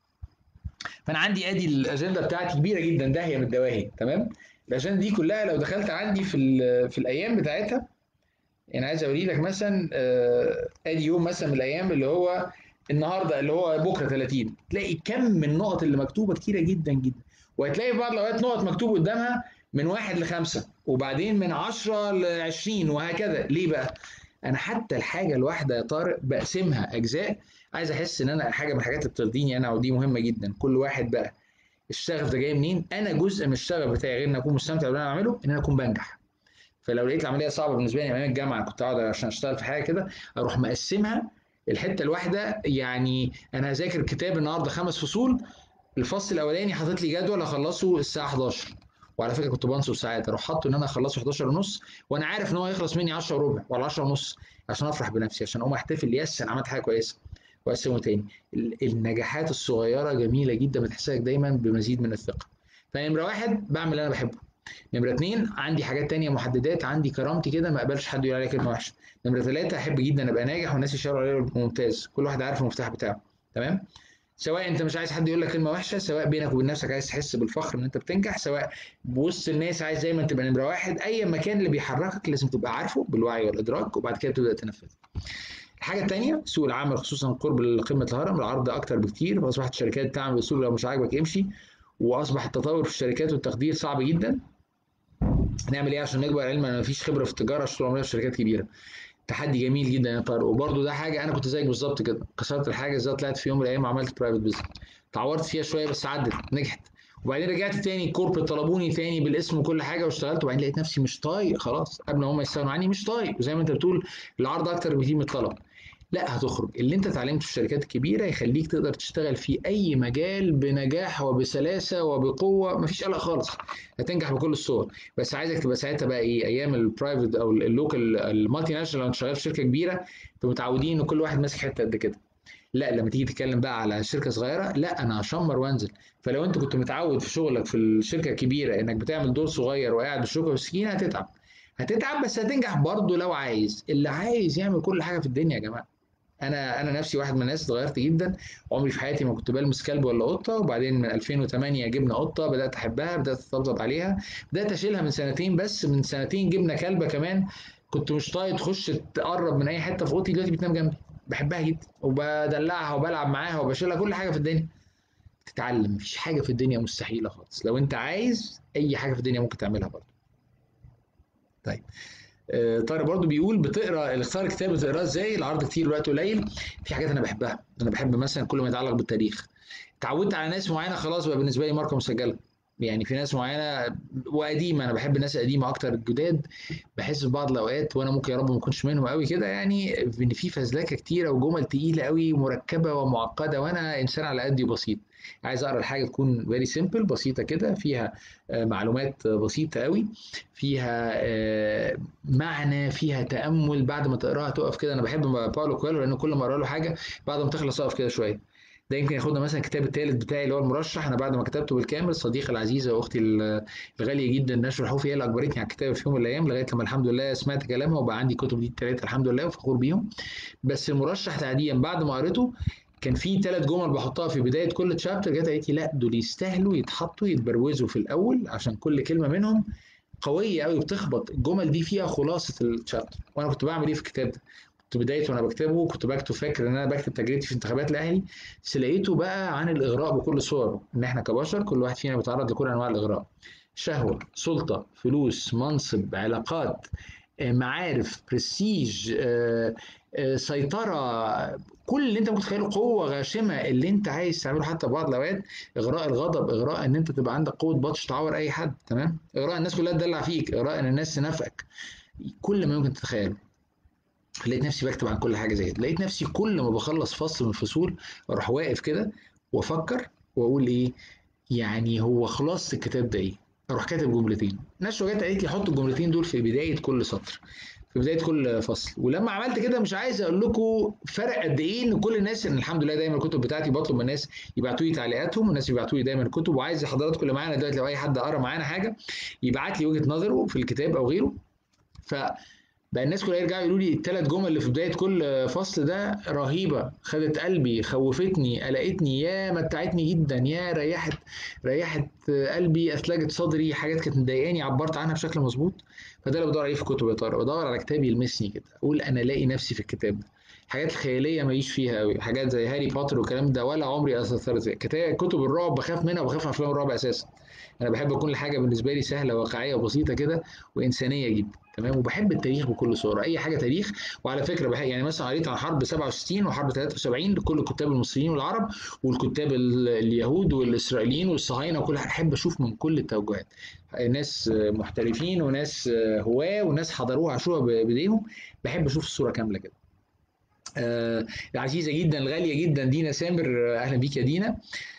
فانا عندي ادي الاجنده بتاعتي كبيره جدا داهيه من الدواهي. تمام. الاجنده دي كلها لو دخلت عندي في في الايام بتاعتها، يعني عايز اوري لك مثلا آه، ادي يوم مثلا من الايام اللي هو النهارده، اللي هو بكره ثلاثين، تلاقي كم من النقط اللي مكتوبه كتيره جدا جدا، وهتلاقي في بعض الاوقات نقط مكتوب قدامها من واحد لخمسه، وبعدين من عشرة ل عشرين، وهكذا. ليه بقى؟ انا حتى الحاجه الواحده يا طارق بقسمها اجزاء، عايز احس ان انا حاجه من الحاجات اللي بترضيني انا، ودي مهمه جدا. كل واحد بقى الشغف ده جاي منين؟ انا جزء من الشغف بتاعي غير ان اكون مستمتع باللي انا بعمله، ان انا اكون بنجح. فلو لقيت العمليه صعبه بالنسبه لي ايام الجامعه، كنت اقعد عشان اشتغل في حاجه كده، اروح مقسمها الحته الواحده. يعني انا هذاكر كتاب النهارده خمس فصول، الفصل الاولاني حاطط لي جدول اخلصه الساعه حداشر، وعلى فكره كنت بنصب ساعات، اروح حاطه ان انا اخلصه حداشر ونص، وانا عارف ان هو هيخلص مني عشرة وربع ولا عشرة ونص، عشان افرح بنفسي، عشان اقوم احتفل، يس انا عملت حاجه كويسه، واقسمه تاني. النجاحات الصغيره جميله جدا، بتحسسك دايما بمزيد من الثقه. فنمره واحد بعمل اللي انا بحبه. نمرة اتنين عندي حاجات تانية، محددات، عندي كرامتي كده، ما اقبلش حد يقول عليا كلمة وحشة. نمرة ثلاثة أحب جدا أبقى ناجح والناس يشاوروا عليا ويبقوا ممتاز، كل واحد عارف المفتاح بتاعه. تمام. سواء انت مش عايز حد يقول لك كلمه وحشه، سواء بينك وبين نفسك عايز تحس بالفخر ان انت بتنجح، سواء بوسط الناس عايز دايما تبقى نمره واحد، اي مكان اللي بيحركك لازم تبقى عارفه بالوعي والادراك، وبعد كده تبدا تنفذ. الحاجه الثانيه سوق العمل، خصوصا قرب قمه الهرم، العرض اكتر بكتير، فاصبحت الشركات تعمل باسلوب لو مش عاجبك امشي، واصبح التطور في الشركات والتقدير صعب جدا. هنعمل ايه عشان نكبر؟ علما ان مفيش خبره في التجاره، عشان طول عمرنا في شركات كبيره. تحدي جميل جدا يا طارق، وبرده ده حاجه انا كنت زيك بالظبط كده، كسرت الحاجه ازاي، طلعت في يوم من الايام وعملت برايفت بزنس، اتعورت فيها شويه بس عدت نجحت، وبعدين رجعت تاني كوربريت، طلبوني تاني بالاسم وكل حاجه واشتغلت، وبعدين لقيت نفسي مش طايق خلاص قبل ما هم يستغنوا عني، مش طايق، وزي ما انت بتقول العرض اكتر بكتير من الطلب. لا، هتخرج اللي انت اتعلمته في الشركات الكبيره يخليك تقدر تشتغل في اي مجال بنجاح وبسلاسه وبقوه، مفيش قلق خالص، هتنجح بكل الصور. بس عايزك تبقى ساعتها بقى ايه، ايام البرايفت او اللوكال المالتي ناشونال، لو انت شغال في شركه كبيره فمتعودين ان كل واحد ماسك حته قد كده. لا، لما تيجي تتكلم بقى على شركه صغيره، لا انا هشمر وانزل. فلو انت كنت متعود في شغلك في الشركه الكبيره انك بتعمل دور صغير وقاعد بالشوكه والسكينه، هتتعب. هتتعب بس هتنجح برضه لو عايز. اللي عايز يعمل كل حاجه في الدنيا يا جماعه. انا انا نفسي واحد من الناس اتغيرت جدا، عمري في حياتي ما كنت بلمس كلب ولا قطه، وبعدين من ألفين وثمانية جبنا قطه، بدات احبها، بدات اطبطب عليها، بدات اشيلها من سنتين، بس من سنتين جبنا كلبه كمان، كنت مش طايق تخش تقرب من اي حته في اوضتي، دلوقتي بتنام جنبي، بحبها جدا وبدلعها وبلعب معاها وبشيلها، كل حاجه في الدنيا. تتعلم، مفيش حاجه في الدنيا مستحيله خالص، لو انت عايز اي حاجه في الدنيا ممكن تعملها برضه. طيب. آه، طارق برضو بيقول بتقرا الاختيار الكتاب بتقراه ازاي؟ العرض كتير الوقت قليل. في حاجات انا بحبها، انا بحب مثلا كل ما يتعلق بالتاريخ، اتعودت على ناس معينه خلاص بقى بالنسبه لي ماركه مسجله. يعني في ناس معينه وقديمه، انا بحب الناس القديمه اكتر، الجداد بحس في بعض الاوقات، وانا ممكن يا رب ما اكونش منهم قوي كده، يعني ان في فزلكه كتيره وجمل تقيله قوي مركبه ومعقده، وانا انسان على قدي بسيط، عايز اقرا الحاجه تكون فيري سيمبل، بسيطه كده، فيها آه، معلومات بسيطه قوي، فيها آه، معنى، فيها تامل، بعد ما تقراها تقف كده. انا بحب باولو كويلو لانه كل ما اقرا له حاجه بعد ما تخلص اقف كده شويه. ده يمكن ياخدنا مثلا الكتاب الثالث بتاعي اللي هو المرشح، انا بعد ما كتبته بالكامل، صديقي العزيزه واختي الغاليه جدا نشر الحوفي هي اللي اجبرتني على الكتابه في يوم من الايام، لغايه لما الحمد لله سمعت كلامها وبقى عندي كتب دي الثلاثه الحمد لله وفخور بيهم. بس المرشح تحديدا بعد ما قريته كان في ثلاث جمل بحطها في بدايه كل تشابتر، جت قالت لي لا دول يستاهلوا يتحطوا يتبروزوا في الاول، عشان كل كلمه منهم قويه قوي بتخبط، الجمل دي فيها خلاصه الشابتر. وانا كنت بعمل ايه في الكتاب ده؟ كنت بدايته وانا بكتبه كنت بكتب فاكر ان انا بكتب تجربتي في انتخابات الاهلي، بس لقيته بقى عن الاغراء بكل صوره، ان احنا كبشر كل واحد فينا بيتعرض لكل انواع الاغراء: شهوه، سلطه، فلوس، منصب، علاقات، آه، معارف، برستيج، آه، آه، سيطره، كل اللي انت ممكن تتخيله، قوه غاشمه اللي انت عايز تعمله حتى في بعض الاوقات، اغراء الغضب، اغراء ان انت تبقى عندك قوه بطش تعور اي حد، تمام، اغراء الناس كلها تدلع فيك، اغراء ان الناس تنافقك، كل ما يمكن تتخيله. لقيت نفسي بكتب عن كل حاجه زي كده. لقيت نفسي كل ما بخلص فصل من الفصول اروح واقف كده وافكر واقول ايه يعني هو خلاصه الكتاب ده ايه، اروح كاتب جملتين. ناس شويه قالت لي حط الجملتين دول في بدايه كل سطر، في بدايه كل فصل. ولما عملت كده مش عايز اقول لكم فرق قد ايه ان كل الناس، ان الحمد لله دايما الكتب بتاعتي بطلب من الناس يبعتوا لي تعليقاتهم، والناس يبعتوا لي دايما كتب. وعايز حضراتكم اللي معانا دلوقتي لو اي حد قرا معانا حاجه يبعت لي وجهه نظره في الكتاب او غيره. ف بقى الناس كلها يرجعوا يقولوا لي الثلاث جمل اللي في بدايه كل فصل ده رهيبه، خدت قلبي، خوفتني، قلقتني، يا متعتني جدا، يا ريحت ريحت قلبي، اثلجت صدري، حاجات كانت مضايقاني عبرت عنها بشكل مظبوط. فده اللي بدور عليه في الكتب يا ترى، بدور على كتاب يلمسني كده، اقول انا الاقي نفسي في الكتاب ده. الحاجات الخياليه ماليش فيها قوي، حاجات زي هاري بوتر والكلام ده ولا عمري اثرت فيها. كتاب كتب الرعب بخاف منها وبخاف من افلام الرعب اساسا. انا بحب اكون الحاجه بالنسبه لي سهله واقعيه وبسيطه كده وانسانيه جدا، تمام. وبحب التاريخ بكل صوره، اي حاجه تاريخ. وعلى فكره بحب يعني مثلا قريت عن حرب سبعة وستين وحرب ثلاثة وسبعين لكل الكتاب المصريين والعرب والكتاب ال- اليهود والاسرائيليين والصهاينه وكل حاجه، احب اشوف من كل التوجهات، ناس محترفين وناس هواه وناس حضروها عاشوها بايديهم. بحب اشوف الصوره كامله كده. آه، العزيزه جدا الغاليه جدا دينا سامر، اهلا بيك يا دينا.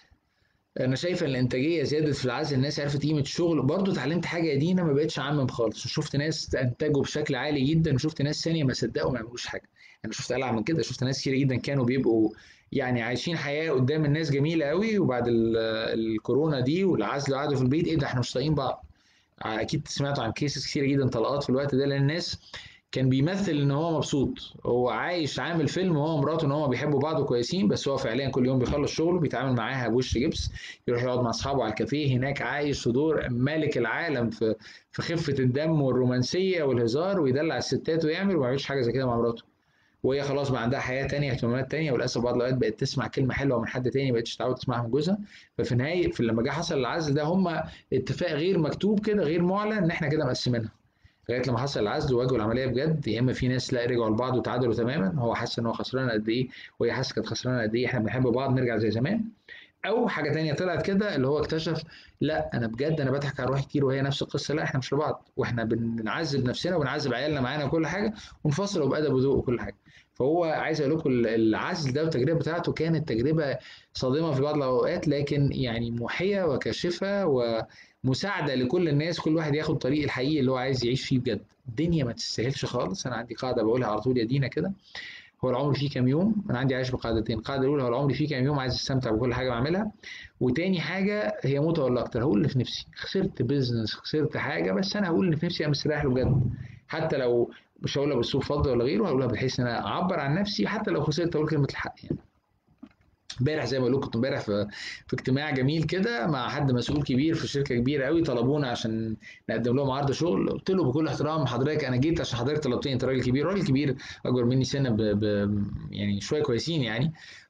انا شايفه ان الانتاجيه زادت في العزل، الناس عرفت قيمه الشغل. برضو اتعلمت حاجه يا دينا، ما بقتش اعمم خالص، وشفت ناس انتجوا بشكل عالي جدا، وشفت ناس ثانيه ما صدقوا ما يعملوش حاجه. انا شفت العب من كده، شفت ناس كتير جدا كانوا بيبقوا يعني عايشين حياه قدام الناس جميله قوي، وبعد ال- الكورونا دي والعزل قعدوا في البيت، ايه ده احنا مش طايقين بعض. اكيد سمعتوا عن كيسز كتير جدا طلقات في الوقت ده، لان الناس كان بيمثل ان هو مبسوط، هو عايش عامل فيلم هو ومراته ان هو بيحبوا بعض كويسين، بس هو فعليا كل يوم بيخلص شغله بيتعامل معاها بوش جبس، يروح يقعد مع اصحابه على الكافيه هناك، عايش في دور ملك العالم في في خفة الدم والرومانسية والهزار، ويدلع الستات ويعمل، وما يعملش حاجة زي كده مع مراته. وهي خلاص بقى عندها حياه تانية، اهتمامات تانية، وللاسف بعض الاوقات بقت تسمع كلمه حلوه من حد تاني ما بقتش تعود تسمعها من جوزها. ففي النهايه في لما جه حصل العزل ده، هم اتفاق غير مكتوب كده غير معلن ان احنا كده مقسمينها. لغايه لما حصل العزل وواجهوا العمليه بجد، يا اما في ناس لا رجعوا لبعض وتعادلوا تماما، هو حس ان هو خسران قد ايه وهي حاسه كانت خسرانه قد ايه، احنا بنحب بعض نرجع زي زمان. او حاجه تانية طلعت كده اللي هو اكتشف لا انا بجد انا بضحك على روحي كتير وهي نفس القصه، لا احنا مش لبعض، واحنا بنعذب نفسنا وبنعذب عيالنا معانا وكل حاجه، ونفصل بادب وذوق وكل حاجه. فهو عايز اقول لكم العزل ده والتجربه بتاعته كانت تجربه صادمه في بعض الاوقات، لكن يعني موحيه وكاشفه ومساعده لكل الناس، كل واحد ياخد طريق الحقيقي اللي هو عايز يعيش فيه بجد. الدنيا ما تستاهلش خالص. انا عندي قاعده بقولها على طول يا دينا كده: هو العمر فيه كام يوم؟ انا عندي عايش بقاعدتين. القاعده الاولى هو العمر فيه كام يوم، عايز استمتع بكل حاجه بعملها. وتاني حاجه هي موتة ولا اكتر، هقول اللي في نفسي. خسرت بيزنس، خسرت حاجه، بس انا هقول اللي في نفسي، انا مستريح له بجد. حتى لو مش هقولها بالسوء فضل ولا غيره، هقولها بحيث ان انا اعبر عن نفسي، حتى لو خسرت اقول كلمه الحق يعني. امبارح زي ما بقول لكم، كنت امبارح في في اجتماع جميل كده مع حد مسؤول كبير في شركه كبيره قوي، طلبونا عشان نقدم لهم عرض شغل. قلت له بكل احترام حضرتك انا جيت عشان حضرتك طلبتني، انت راجل كبير، راجل كبير اكبر مني سنه ب... ب... يعني شويه كويسين يعني،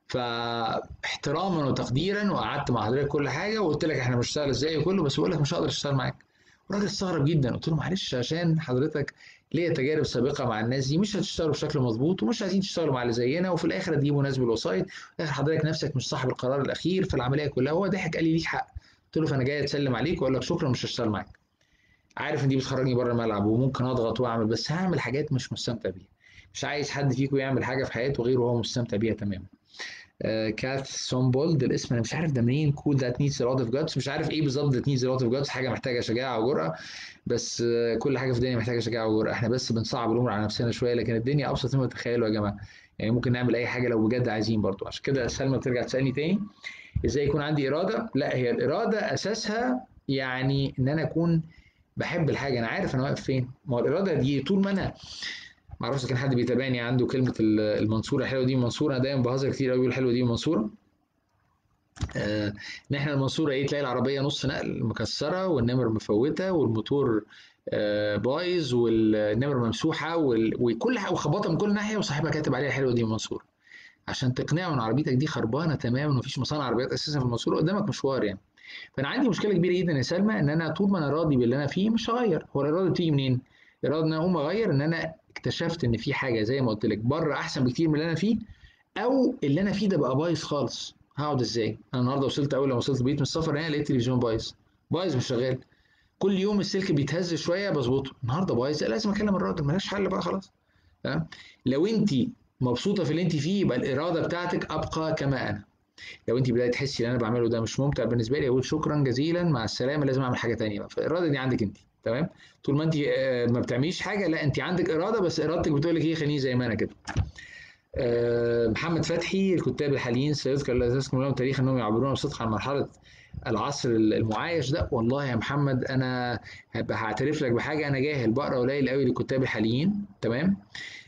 فاحتراما وتقديرا وقعدت مع حضرتك كل حاجه وقلت لك احنا بنشتغل ازاي وكله، بس بقول لك مش هقدر اشتغل معاك. الراجل استغرب جدا. قلت له معلش عشان حضرتك ليا تجارب سابقه مع الناس دي، مش هتشتغلوا بشكل مظبوط ومش عايزين تشتغلوا مع اللي زينا، وفي الاخر هتجيبوا ناس بالوسائط، حضرتك نفسك مش صاحب القرار الاخير في العمليه كلها. هو ضحك قال لي ليك حق. قلت له فانا جاي اتسلم عليك واقول لك شكرا مش هشتغل معاك. عارف ان دي بتخرجني بره الملعب وممكن اضغط واعمل، بس هعمل حاجات مش مستمتع بيها. مش عايز حد فيكم يعمل حاجه في حياته غير وهو مستمتع بيها تماما. آه كاث سومبولد الاسم انا مش عارف ده منين. كود ذات نيدز لوت اوف جاتس، مش عارف ايه بالظبط ذات نيدز لوت اوف جاتس، حاجه محتاجه شجاعه وجرأه. بس آه كل حاجه في الدنيا محتاجه شجاعه وجرأه، احنا بس بنصعب الامور على نفسنا شويه، لكن الدنيا ابسط مما تتخيلوا يا جماعه. يعني ممكن نعمل اي حاجه لو بجد عايزين برضو. عشان كده سلمى بترجع تسالني تاني ازاي يكون عندي اراده. لا هي الاراده اساسها يعني ان انا اكون بحب الحاجه، انا عارف انا واقف فين. ما هو الاراده دي طول ما انا ما اعرفش، كان حد بيتابعني عنده كلمه المنصوره الحلوه دي منصوره، انا دايما بهزر كتير قوي بقول الحلوه دي منصوره. آه، ان احنا المنصوره ايه، تلاقي العربيه نص نقل مكسره والنمر مفوته والموتور آه، بايظ والنمر ممسوحه وال- وكل حاجه وخبطه من كل ناحيه وصاحبها كاتب عليها حلوه دي منصوره، عشان تقنعه ان عربيتك دي خربانه تماما ومفيش مصانع عربيات اساسا في المنصوره، قدامك مشوار يعني. فانا عندي مشكله كبيره جدا يا سلمى، ان انا طول ما انا راضي باللي انا فيه مش هغير. هو الاراده بتيجي منين؟ الاراده ان انا اقوم اغير، ان انا اكتشفت ان في حاجه زي ما قلت لك بره احسن بكتير من اللي انا فيه، او اللي انا فيه ده بقى بايظ خالص. هقعد ازاي؟ انا النهارده وصلت، اول لما وصلت البيت من السفر هنا لقيت التلفزيون بايظ، بايظ مش شغال. كل يوم السلك بيتهز شويه بظبطه، النهارده بايظ لازم اكلم الراجل، ملهاش حل بقى خلاص. تمام. لو انت مبسوطه في اللي انت فيه يبقى الاراده بتاعتك ابقى كما انا. لو انت بدات تحسي ان انا بعمله ده مش ممتع بالنسبه لي، اقول شكرا جزيلا مع السلامه، لازم اعمل حاجه تانية بقى. فالاراده دي عندك انت. تمام. طول ما انت آه، ما بتعمليش حاجه، لا انت عندك اراده، بس ارادتك بتقول لك ايه، خليني زي ما انا كده. آه، محمد فتحي، الكتاب الحاليين سيذكر لا تذكر لهم تاريخ انهم يعبرون بصدق عن مرحله العصر المعايش ده. والله يا محمد انا هبقى هعترف لك بحاجه، انا جاهل بقرا قليل قوي للكتاب الحاليين. تمام.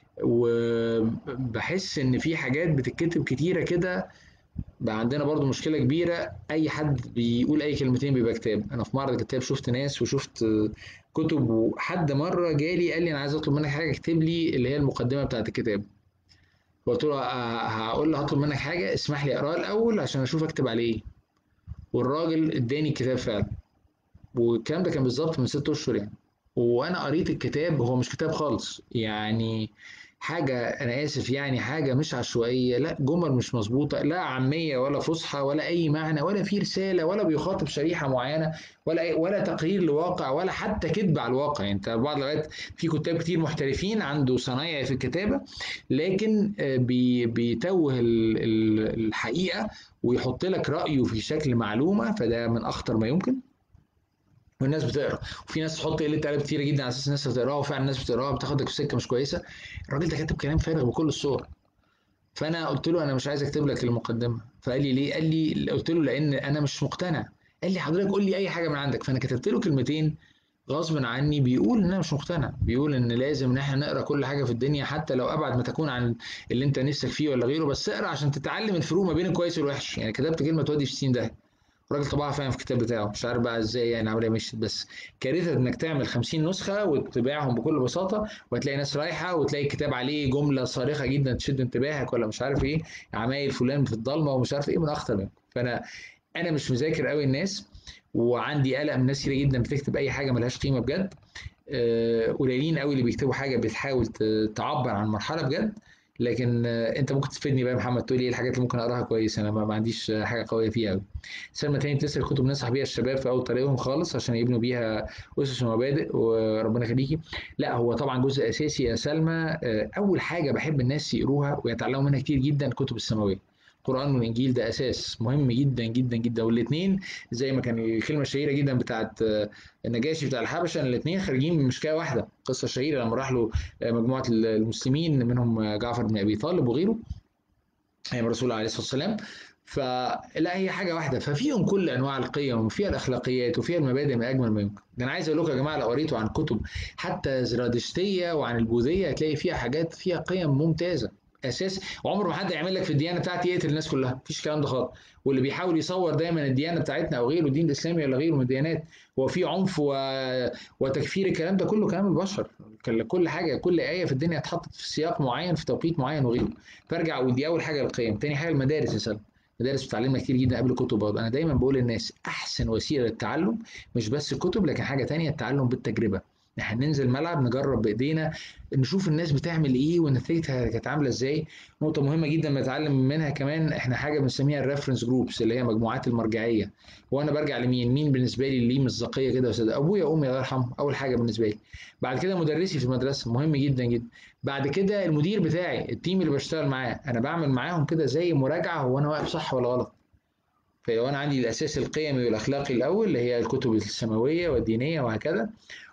وبحس ان في حاجات بتتكتب كتيره كده. بقى عندنا برضو مشكله كبيره، اي حد بيقول اي كلمتين بيبقى كتاب. انا في معرض الكتاب شفت ناس وشفت آه، كتب، وحد مره جالي قال لي انا عايز اطلب منك حاجه، اكتب لي اللي هي المقدمه بتاعت الكتاب. قلت له آه، هقول له هطلب منك حاجه اسمح لي اقراه الاول عشان اشوف اكتب عليه ايه. والراجل اداني الكتاب فعلا، والكلام ده كان بالظبط من ست اشهر يعني. وانا قريت الكتاب، هو مش كتاب خالص يعني، حاجه انا اسف يعني، حاجه مش عشوائيه، لا جمل مش مظبوطه، لا عاميه ولا فصحى ولا اي معنى ولا في رساله ولا بيخاطب شريحه معينه، ولا أي ولا تقرير لواقع ولا حتى كذب على الواقع. يعني انت بعض الاوقات في كتاب كتير محترفين عنده صنايع في الكتابه، لكن آه، بي بيتوه ال- ال- الحقيقه ويحط لك رايه في شكل معلومه، فده من اخطر ما يمكن. والناس بتقرا، وفي ناس تحط قله ادب كتيره جدا على اساس الناس هتقراها، وفعلا الناس بتقراها بتاخدك في سكه مش كويسه. الراجل ده كاتب كلام فارغ بكل الصور. فانا قلت له انا مش عايز اكتب لك المقدمه. فقال لي ليه؟ قال لي، قلت له لان انا مش مقتنع. قال لي حضرتك قول لي اي حاجه من عندك. فانا كتبت له كلمتين غصب عني، بيقول ان انا مش مقتنع، بيقول ان لازم ان احنا نقرا كل حاجه في الدنيا حتى لو ابعد ما تكون عن اللي انت نفسك فيه ولا غيره، بس اقرا عشان تتعلم الفروق ما بين الكويس والوحش. يعني كتبت كلمه تودي في ستين ده. الراجل طبعا فاهم في الكتاب بتاعه، مش عارف بقى ازاي يعني العمليه مشيت، بس كارثه انك تعمل خمسين نسخه وتبيعهم بكل بساطه، وهتلاقي ناس رايحه وتلاقي الكتاب عليه جمله صارخه جدا تشد انتباهك ولا مش عارف ايه، عمايل فلان في الضلمه ومش عارف ايه، من اخطر منه. فانا انا مش مذاكر قوي الناس، وعندي قلق من ناس كتير جدا بتكتب اي حاجه ملهاش قيمه بجد. آه، قليلين قوي اللي بيكتبوا حاجه بتحاول ت- تعبر عن مرحله بجد. لكن آه، انت ممكن تفيدني بقى يا محمد، تقول لي ايه الحاجات اللي ممكن اقراها كويس؟ انا ما ما عنديش آه، حاجه قويه فيها قوي. سلمى تاني بتسأل كتب ننصح بيها الشباب في اول طريقهم خالص عشان يبنوا بيها اسس ومبادئ، وربنا يخليكي. لا هو طبعا جزء اساسي يا سلمى. آه، اول حاجه بحب الناس يقروها ويتعلموا منها كتير جدا الكتب السماويه. القرآن والإنجيل ده أساس مهم جدا جدا جدا، والاثنين زي ما كان الكلمة الشهيرة جدا بتاعت آه، النجاشي بتاع الحبشه، ان الاثنين خارجين من مشكله واحده. قصه شهيره لما راح له مجموعه المسلمين منهم جعفر بن ابي طالب وغيره، ايام الرسول عليه الصلاه والسلام. فلا هي حاجه واحده، ففيهم كل انواع القيم وفيها الاخلاقيات وفيها المبادئ من اجمل ما يمكن. ده انا عايز اقول لكم يا جماعه، لو قريتوا عن كتب حتى زرادشتيه وعن البوذيه هتلاقي فيها حاجات فيها قيم ممتازه اساس. وعمر ما حد يعمل لك في الديانه بتاعتي يقتل الناس كلها، مفيش الكلام ده خالص. واللي بيحاول يصور دايما الديانه بتاعتنا او غيره، الدين الاسلامي ولا غيره من الديانات، هو في عنف و... وتكفير، الكلام ده كله كلام البشر. كل حاجه، كل ايه في الدنيا اتحطت في سياق معين في توقيت معين وغيره. فارجع، ودي اول حاجه القيم. تاني حاجه المدارس يا سلام. المدارس بتعلمنا كتير جدا قبل الكتب برضه. انا دايما بقول للناس احسن وسيله للتعلم مش بس الكتب، لكن حاجه تانية، التعلم بالتجربه. احنا ننزل ملعب نجرب بايدينا، نشوف الناس بتعمل ايه ونتيجتها كانت عامله ازاي. نقطه مهمه جدا بنتعلم منها كمان، احنا حاجه بنسميها الريفرنس جروبس اللي هي مجموعات المرجعيه. وانا برجع لمين؟ مين بالنسبه لي ليه مصداقيه كده يا استاذ؟ ابويا وامي الله يرحمه اول حاجه بالنسبه لي. بعد كده مدرسي في المدرسه مهم جدا جدا. بعد كده المدير بتاعي، التيم اللي بشتغل معاه انا بعمل معاهم كده زي مراجعه، هو انا واقف صح ولا غلط. فلو انا عندي الاساس القيمي والاخلاقي الاول اللي هي الكتب السماويه والدينيه وهكذا،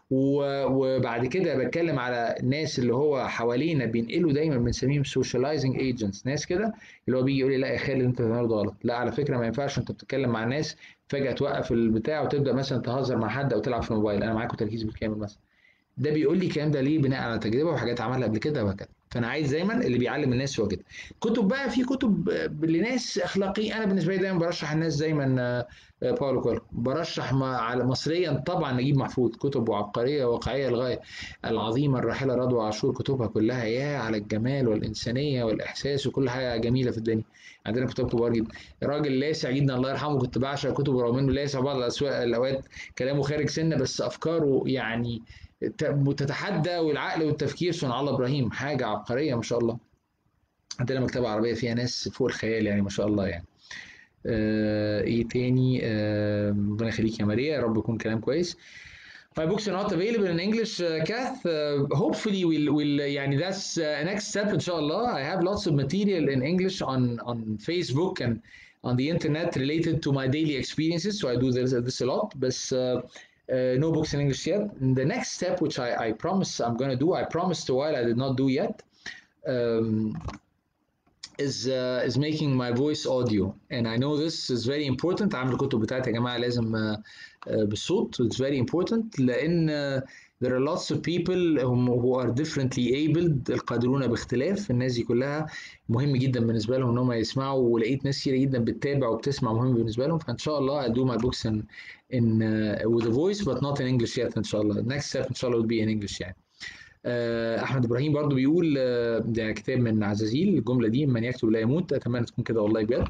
وبعد كده بتكلم على الناس اللي هو حوالينا بينقلوا، دايما بنسميهم سوشياليزنج ايجنتس، ناس كده اللي هو بيجي يقول لي لا يا خالد انت بتعمله ده غلط، لا على فكره ما ينفعش انت بتتكلم مع الناس فجاه توقف البتاع وتبدا مثلا تهزر مع حد او تلعب في الموبايل، انا معاكم تركيز بالكامل مثلا. ده بيقول لي الكلام ده ليه؟ بناء على تجربه وحاجات عملها قبل كده وهكذا. فانا عايز دايما اللي بيعلم الناس هو كده. كتب بقى، في كتب لناس اخلاقيه، انا بالنسبه لي دايما برشح الناس دايما آه، آه، باولو كويلو. برشح ما على مصريا طبعا نجيب محفوظ، كتب عبقريه واقعيه للغايه. العظيمه الراحله رضوى عاشور كتبها كلها يا على الجمال والانسانيه والاحساس وكل حاجه جميله في الدنيا. عندنا كتاب كبار جدا. راجل لاسع جدا الله يرحمه، كنت بعشق كتبه رغم انه لاسع بعض الأسوا- الاوقات كلامه خارج سنه، بس افكاره يعني تتحدى، والعقل والتفكير. صنع الله ابراهيم حاجه عبقريه ما شاء الله. عندنا مكتبه عربيه فيها ناس فوق الخيال يعني ما شاء الله يعني. آه ايه تاني؟ آه، ربنا يخليك يا ماريا، يا رب يكون كلام كويس. My books are not available in English, uh, Kath. Uh, hopefully, we'll, we'll, uh, يعني that's uh, next step, inshallah. I have lots of material in English on, on Facebook and on the internet related to my daily experiences. So I do this, this a lot, but uh, uh, no books in English yet. And the next step, which I, I promise I'm going to do, I promised a while, I did not do yet, um, is uh, is making my voice audio, and I know this is very important. عامل الكتب بتاعتي يا جماعه لازم uh, uh, بالصوت. It's very important لان uh, there are lots of people who, who are differently abled، القادرون باختلاف. الناس دي كلها مهم جدا بالنسبه لهم ان هم يسمعوا، ولقيت ناس كتير جدا بتتابع وبتسمع مهم بالنسبه لهم. فان شاء الله I'll do my books in in uh, with a voice but not in English yet. ان شاء الله next step ان شاء الله will be in English يعني. احمد ابراهيم برضو بيقول ده كتاب من عزازيل، الجمله دي من يكتب لا يموت. اتمنى تكون كده والله بجد.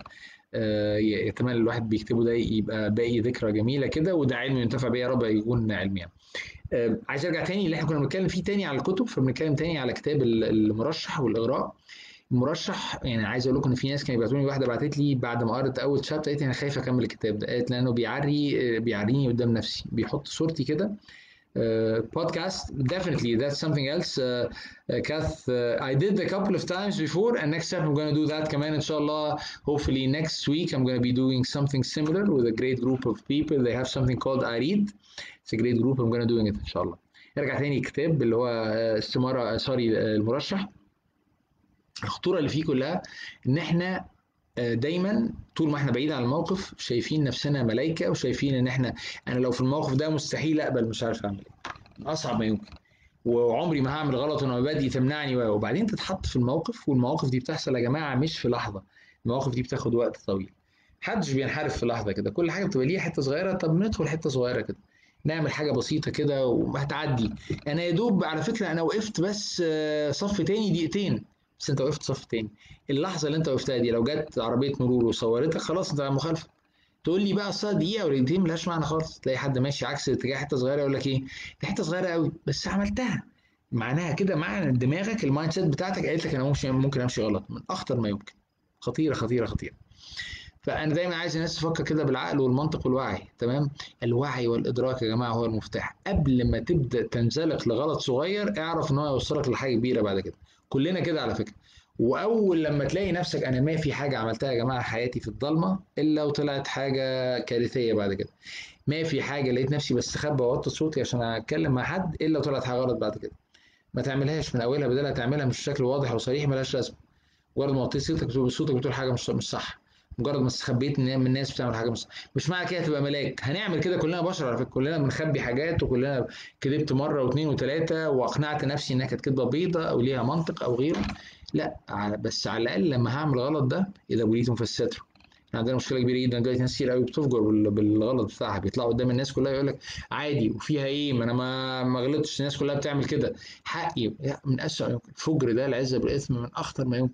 يتمنى الواحد بيكتبه ده يبقى باقي ذكرى جميله كده، وده علم ينتفع بيه يا رب يكون علم يعني. عايز ارجع تاني اللي احنا كنا بنتكلم فيه تاني على الكتب، فبنتكلم تاني على كتاب المرشح والاغراء. المرشح يعني عايز اقول لكم ان في ناس كانوا بيبعتوا لي، واحده بعتت لي بعد ما قرأت اول شابتر قالت انا خايفه اكمل الكتاب ده، قالت لانه بيعري بيعريني قدام نفسي، بيحط صورتي كده. Uh, podcast definitely that's something else. uh, uh, Kath, uh, I did a couple of times before, and next time I'm going to do that كمان إن شاء الله. Hopefully next week I'm going to be doing something similar with a great group of people. They have something called I read. It's a great group. I'm going to doing it إن شاء الله. نرجع تاني الكتاب اللي هو استمارة سوري المرشح. الخطورة اللي فيه كلها إن إحنا دايما طول ما احنا بعيد عن الموقف شايفين نفسنا ملايكة، وشايفين ان احنا انا لو في الموقف ده مستحيل اقبل، مش عارف اعمل ايه، اصعب ما يمكن، وعمري ما هعمل غلط وانا مبادئي تمنعني. وبعدين تتحط في الموقف، والمواقف دي بتحصل يا جماعة مش في لحظة، المواقف دي بتاخد وقت طويل. محدش بينحرف في لحظة كده، كل حاجة بتبقى ليها حتة صغيرة. طب ندخل حتة صغيرة كده، نعمل حاجة بسيطة كده وهتعدي. أنا يا دوب على فكرة أنا وقفت بس صف تاني دقيقتين، بس أنت وقفت صف تاني. اللحظة اللي أنت وقفتها دي لو جت عربية مرور وصورتك خلاص أنت مخالفة. تقول لي بقى اصل دقيقه ولا دقيقتين ملهاش معنى خالص. تلاقي حد ماشي عكس اتجاه حته صغيره يقول لك ايه دي حته صغيره قوي بس عملتها. معناها كده معنى دماغك المايند سيت بتاعتك قالت لك انا ممكن ممكن امشي غلط، من اخطر ما يمكن. خطيره خطيره خطيره. فانا دايما عايز الناس تفكر كده بالعقل والمنطق والوعي. تمام. الوعي والادراك يا جماعه هو المفتاح. قبل ما تبدا تنزلق لغلط صغير اعرف ان هو يوصلك لحاجه كبيره بعد كده. كلنا كده على فكره. واول لما تلاقي نفسك انا ما في حاجه عملتها يا جماعه حياتي في الضلمه الا وطلعت حاجه كارثيه بعد كده. ما في حاجه لقيت نفسي بستخبى واوطي صوتي عشان اتكلم مع حد الا وطلعت حاجه غلط بعد كده. ما تعملهاش من اولها، بدل تعملها مش بشكل واضح وصريح ملهاش لازمه. مجرد ما وطيت صوتك صوتك بتقول حاجه مش مش صح، مجرد ما استخبيت من الناس بتعمل حاجه مش صح. مش معنى كده تبقى ملاك. هنعمل كده كلنا بشر على فكره، كلنا بنخبي حاجات، وكلنا كذبت مره واثنين وثلاثه واقنعت نفسي انها كانت كذبه بيضه او ليها منطق او غيره. لا، بس على الاقل لما هعمل غلط ده اذا بليتم فالستر. عندنا مشكله كبيره جدا دلوقتي، ناس كتير قوي بتفجر بالغلط بتاعها، بيطلعوا قدام الناس كلها يقول لك عادي وفيها ايه، ما انا ما ما غلطتش، الناس كلها بتعمل كده حقي. من اسوء يمكن الفجر ده، العزه بالاثم، من اخطر ما يمكن.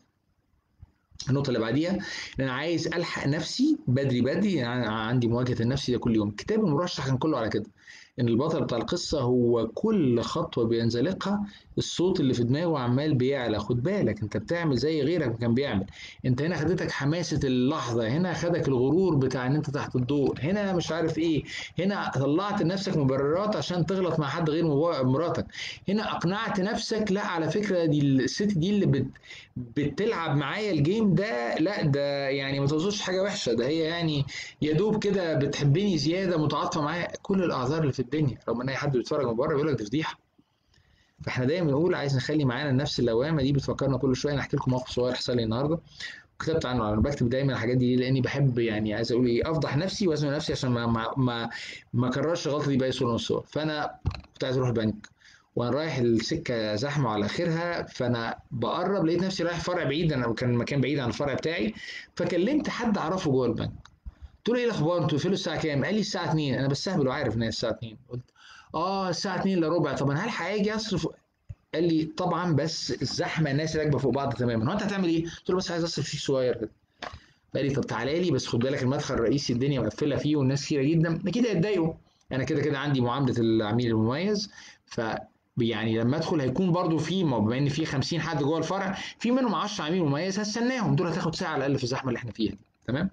النقطة اللي بعديها إن أنا عايز ألحق نفسي بدري بدري، يعني عندي مواجهة النفس ده كل يوم. كتاب المرشح كان كله على كده، إن البطل بتاع القصة هو كل خطوة بينزلقها الصوت اللي في دماغه عمال بيعلى. خد بالك أنت بتعمل زي غيرك ما كان بيعمل. أنت هنا خدتك حماسة اللحظة، هنا خدك الغرور بتاع إن أنت تحت الضوء، هنا مش عارف إيه، هنا طلعت لنفسك مبررات عشان تغلط مع حد غير مراتك، هنا أقنعت نفسك لا على فكرة دي الست دي اللي بت بتلعب معايا الجيم ده، لا ده يعني ما توصلش حاجه وحشه، ده هي يعني يا دوب كده بتحبني زياده متعاطفه معايا. كل الاعذار اللي في الدنيا رغم ان اي حد بيتفرج من بره بيقول لك دي فضيحه. فاحنا دايما نقول عايز نخلي معانا النفس اللوامه دي بتفكرنا كل شويه. انا احكي لكم موقف صغير حصل لي النهارده كتبت عنه. انا بكتب دايما الحاجات دي لاني بحب يعني عايز اقول ايه افضح نفسي وازن نفسي عشان ما ما ما ما اكررش الغلطه دي باي صوره من الصور. فانا كنت عايز اروح البنك وانا رايح السكه زحمه على اخرها، فانا بقرب لقيت نفسي رايح فرع بعيد، انا كان مكان بعيد عن الفرع بتاعي. فكلمت حد اعرفه جوه البنك، قلت له ايه الاخبار، انتوا فين الساعه كام؟ قال لي الساعه اتنين. انا بستهبل وعارف ان هي الساعه اتنين. قلت اه الساعه اتنين الا ربع، طب انا هلحق اجي اصرف؟ قال لي طبعا بس الزحمه الناس راكبه فوق بعض تماما، هو انت هتعمل ايه؟ قلت له بس عايز اصرف شيء صغير كده. قال لي طب تعالى لي، بس خد بالك المدخل الرئيسي الدنيا مقفله فيه والناس كتيره جدا، اكيد هيتضايقوا. انا كده كده عندي معامله العميل المميز، ف يعني لما ادخل هيكون برضو في، ما بما ان في خمسين حد جوه الفرع، في منهم عشرة عميل مميز هستناهم، دول هتاخد ساعه على الاقل في الزحمه اللي احنا فيها دي. تمام.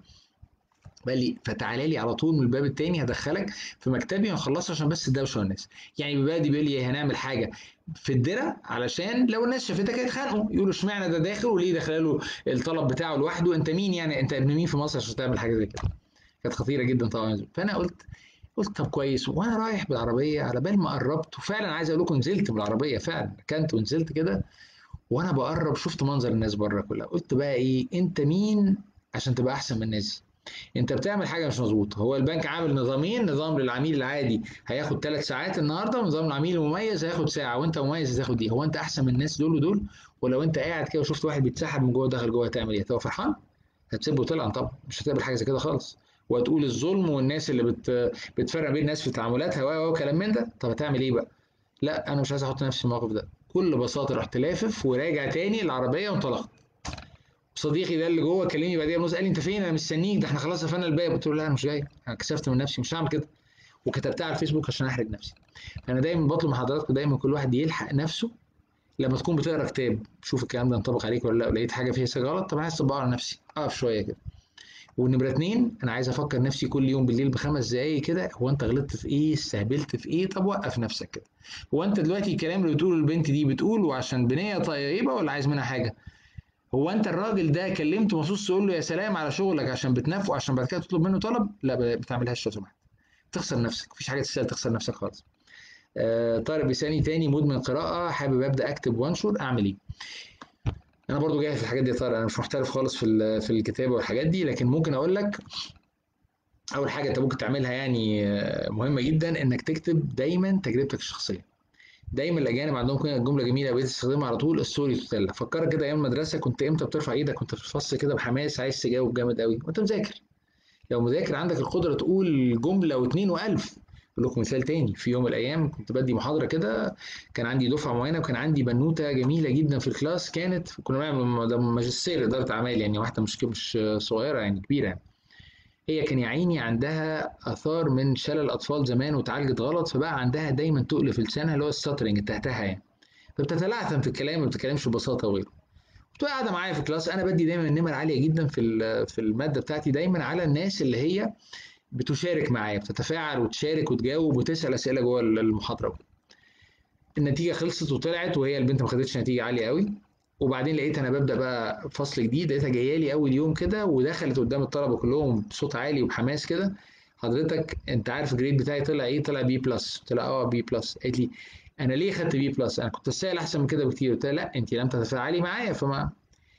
قال لي فتعالى لي على طول من الباب التاني، هدخلك في مكتبي ونخلصه عشان بس الدوشه والناس. يعني بيبادي بيقول لي هنعمل حاجه في الدرة علشان لو الناس شافتك هيتخانقوا، يقولوا اشمعنى ده داخل وليه داخل له الطلب بتاعه لوحده، انت مين يعني، انت ابن مين في مصر عشان تعمل حاجه زي كده؟ كانت خطيره جدا طبعا. فانا قلت قلت طب كويس، وانا رايح بالعربيه على بال ما قربت، وفعلا عايز اقول لكم نزلت من العربيه فعلا، كنت ونزلت كده، وانا بقرب شفت منظر الناس بره كلها. قلت بقى ايه، انت مين عشان تبقى احسن من الناس؟ انت بتعمل حاجه مش مظبوطه. هو البنك عامل نظامين، نظام للعميل العادي هياخد ثلاث ساعات النهارده، ونظام العميل المميز هياخد ساعه، وانت مميز هتاخد دي. هو انت احسن من الناس دول ودول؟ ولو انت قاعد كده وشفت واحد بيتسحب من جوه داخل جوه هتعمل ايه؟ هتبقى فرحان؟ هتسيبه طلعا طبعا، مش هتقبل حاجه زي كده خالص. وهتقول الظلم والناس اللي بت بتفرق بين الناس في تعاملاتها و وكلام من ده. طب هتعمل ايه بقى؟ لا انا مش عايز احط نفسي في الموقف ده. بكل بساطه رحت لافف وراجع تاني العربيه وانطلقت. صديقي ده اللي جوه كلمني بعديها بنص، قال لي انت فين، انا مستنيك، ده احنا خلاص قفلنا الباب. قلت له لا انا مش جاي، انا كسفت من نفسي مش هعمل كده، وكتبتها على الفيسبوك عشان احرج نفسي. انا دايما بطلب من حضراتكم دايما كل واحد يلحق نفسه. لما تكون بتقرا كتاب شوف الكلام ده ينطبق عليك ولا لا، ولقيت حاجه فيها حاجه غلط، طب عايز اطبقها على نفسي، اقف شويه كده. والنمره اتنين، انا عايز افكر نفسي كل يوم بالليل بخمس دقايق كده، هو انت غلطت في ايه، استهبلت في ايه؟ طب وقف نفسك كده. هو انت دلوقتي الكلام اللي بتقوله البنت دي بتقوله عشان بنيه طيبه ولا عايز منها حاجه؟ هو انت الراجل ده كلمته مخصوص تقول له يا سلام على شغلك عشان بتنافقه عشان بعد كده تطلب منه طلب؟ لا ما بتعملهاش لو سمحت. تخسر نفسك، مفيش حاجه تستاهل تخسر نفسك خالص. آه طارق بيساني تاني، مدمن قراءه، حابب ابدا اكتب وانشر، اعمل ايه؟ انا برضو جاهز في الحاجات دي يا طارق، انا مش محترف خالص في في الكتابه والحاجات دي، لكن ممكن اقول لك اول حاجه انت ممكن تعملها يعني آه، مهمه جدا، انك تكتب دايما تجربتك الشخصيه. دايما الاجانب عندهم كده جمله جميله بقيت استخدمها على طول، الستوري تو تيل. فكرك كده ايام المدرسه، كنت امتى بترفع ايدك كنت في الفصل كده بحماس عايز تجاوب جامد قوي وانت مذاكر؟ لو مذاكر عندك القدره تقول جمله واثنين والف. اقول لكم مثال تاني، في يوم من الايام كنت بدي محاضره كده، كان عندي دفعه معينه وكان عندي بنوته جميله جدا في الكلاس، كانت كنا بنعمل ماجستير اداره اعمال، يعني واحده مش مش صغيره يعني كبيره يعني. هي كان يا عيني عندها اثار من شلل اطفال زمان واتعالجت غلط، فبقى عندها دايما تقل في لسانها اللي هو السترنج، التهتها يعني. فبتتلعثم في الكلام، ما بتتكلمش ببساطه وغيره. كنت قاعده معايا في الكلاس، انا بدي دايما النمر عاليه جدا في في الماده بتاعتي دايما على الناس اللي هي بتشارك معايا، بتتفاعل وتشارك وتجاوب وتسال اسئله جوه المحاضره. النتيجه خلصت وطلعت، وهي البنت ما خدتش نتيجه عاليه قوي. وبعدين لقيت انا ببدا بقى فصل جديد، لقيتها جايه لي اول يوم كده ودخلت قدام الطلبه كلهم بصوت عالي وبحماس كده، حضرتك انت عارف الجريد بتاعي طلع ايه؟ طلع بي بلس. قلت لها اه بي بلس. قالت لي انا ليه خدت بي بلس؟ انا كنت استاهل احسن من كده بكتير. قلت لها لا انت لم تتفاعلي معايا. فما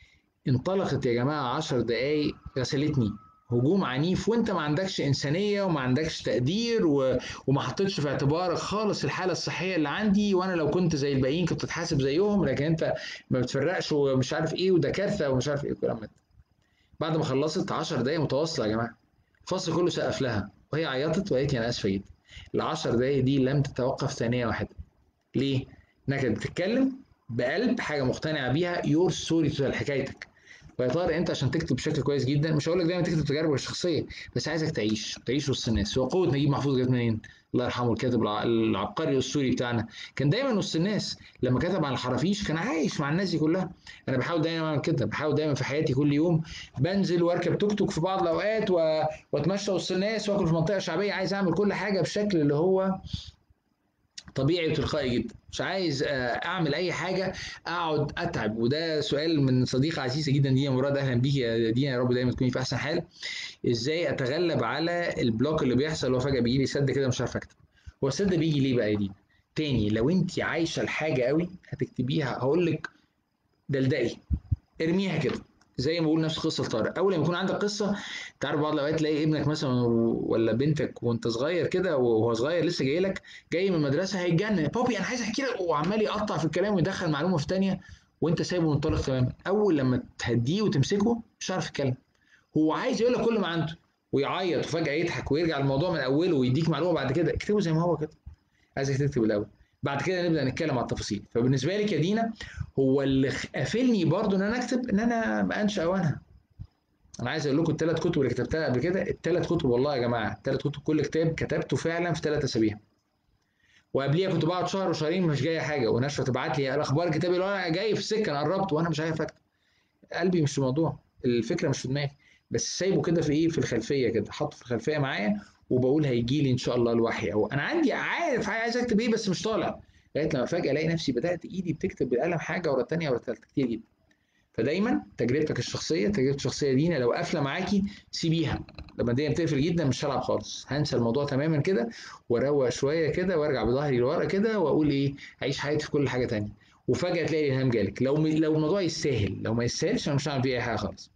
انطلقت يا جماعة عشر دقايق غسلتني هجوم عنيف، وانت ما عندكش انسانية وما عندكش تقدير و... وما حطيتش في اعتبارك خالص الحالة الصحية اللي عندي، وانا لو كنت زي الباقيين كنت تتحاسب زيهم، لكن انت ما بتفرقش ومش عارف ايه وده كارثة ومش عارف ايه الكلام ده. بعد ما خلصت عشر دقايق متواصلة يا جماعة، الفصل كله سقف لها وهي عيطت وقالت لي انا اسفة جدا. العشر دقايق دي لم تتوقف ثانية واحدة. ليه؟ انها كانت بتتكلم بقلب حاجة مقتنعة بيها، يور ستوري تو حكايتك. ويا ترى انت عشان تكتب بشكل كويس جدا، مش هقول لك دايما تكتب تجاربك الشخصيه، بس عايزك تعيش تعيش وسط الناس. هو قوه نجيب محفوظ جت منين؟ الله يرحمه الكاتب العبقري الاسطوري بتاعنا، كان دايما وسط الناس. لما كتب عن الحرافيش كان عايش مع الناس دي كلها. انا بحاول دايما اعمل كده، بحاول دايما في حياتي كل يوم بنزل واركب توك توك في بعض الاوقات و... واتمشى وسط الناس واكل في منطقه شعبيه، عايز اعمل كل حاجه بشكل اللي هو طبيعي وتلقائي جدا، مش عايز آه، اعمل اي حاجه اقعد اتعب. وده سؤال من صديقه عزيزه جدا دينا مراد، اهلا بيكي يا دينا، يا رب دايما تكوني في احسن حال. ازاي اتغلب على البلوك اللي بيحصل وفجاه بيجي لي سد كده مش عارف اكتب؟ هو السد بيجي ليه بقى يا دينا؟ تاني، لو انت عايشه الحاجه قوي هتكتبيها، هقول لك دلدقي، ارميها كده، زي ما بقول نفس قصه طارق، اول لما يكون عندك قصه، تعرف بعض الاوقات تلاقي ابنك مثلا ولا بنتك وانت صغير كده، وهو صغير لسه جاي لك جاي من المدرسه هيتجنن، بابي انا عايز احكي لك، وعمال يقطع في الكلام ويدخل معلومه في ثانيه، وانت سايبه منطلق تماما. اول لما تهديه وتمسكه مش هيعرف يتكلم، هو عايز يقول لك كل ما عنده، ويعيط وفجاه يضحك ويرجع الموضوع من اوله ويديك معلومه بعد كده. اكتبه زي ما هو كده، عايزك تكتب الاول، بعد كده نبدا نتكلم على التفاصيل. فبالنسبه لك يا دينا، هو اللي قافلني برضو ان انا اكتب ان انا ما انشا اوانها. انا عايز اقول لكم الثلاث كتب اللي كتبتها قبل كده، الثلاث كتب والله يا جماعه، الثلاث كتب كل كتاب كتبته فعلا في ثلاث اسابيع، وقبليها كنت بقعد شهر وشهرين مش جايه حاجه، ونشوه تبعت لي الاخبار كتابي اللي انا جاي في السكه انا قربت وانا مش عارف اكتب. قلبي مش في الموضوع، الفكره مش في دماغي، بس سايبه كده في ايه، في الخلفيه كده، حاطه في الخلفيه معايا، وبقول هيجي لي ان شاء الله الوحي، او انا عندي عارف عايز اكتب ايه بس مش طالع، لغايه لما فجاه الاقي نفسي بدات ايدي بتكتب بالقلم حاجه ورا الثانيه ورا الثالثه كتير جدا. فدايما تجربتك الشخصيه، تجربه الشخصيه دي لو قافله معاكي سيبيها، لما الدنيا بتقفل جدا مش هلعب خالص، هنسى الموضوع تماما كده، واروق شويه كده وارجع بظهري لورا كده واقول ايه، اعيش حياتي في كل حاجه تانية، وفجاه تلاقي الالهام جالك. لو لو الموضوع يستاهل، لو ما يستاهلش انا مش هعمل فيه اي حاجه خالص.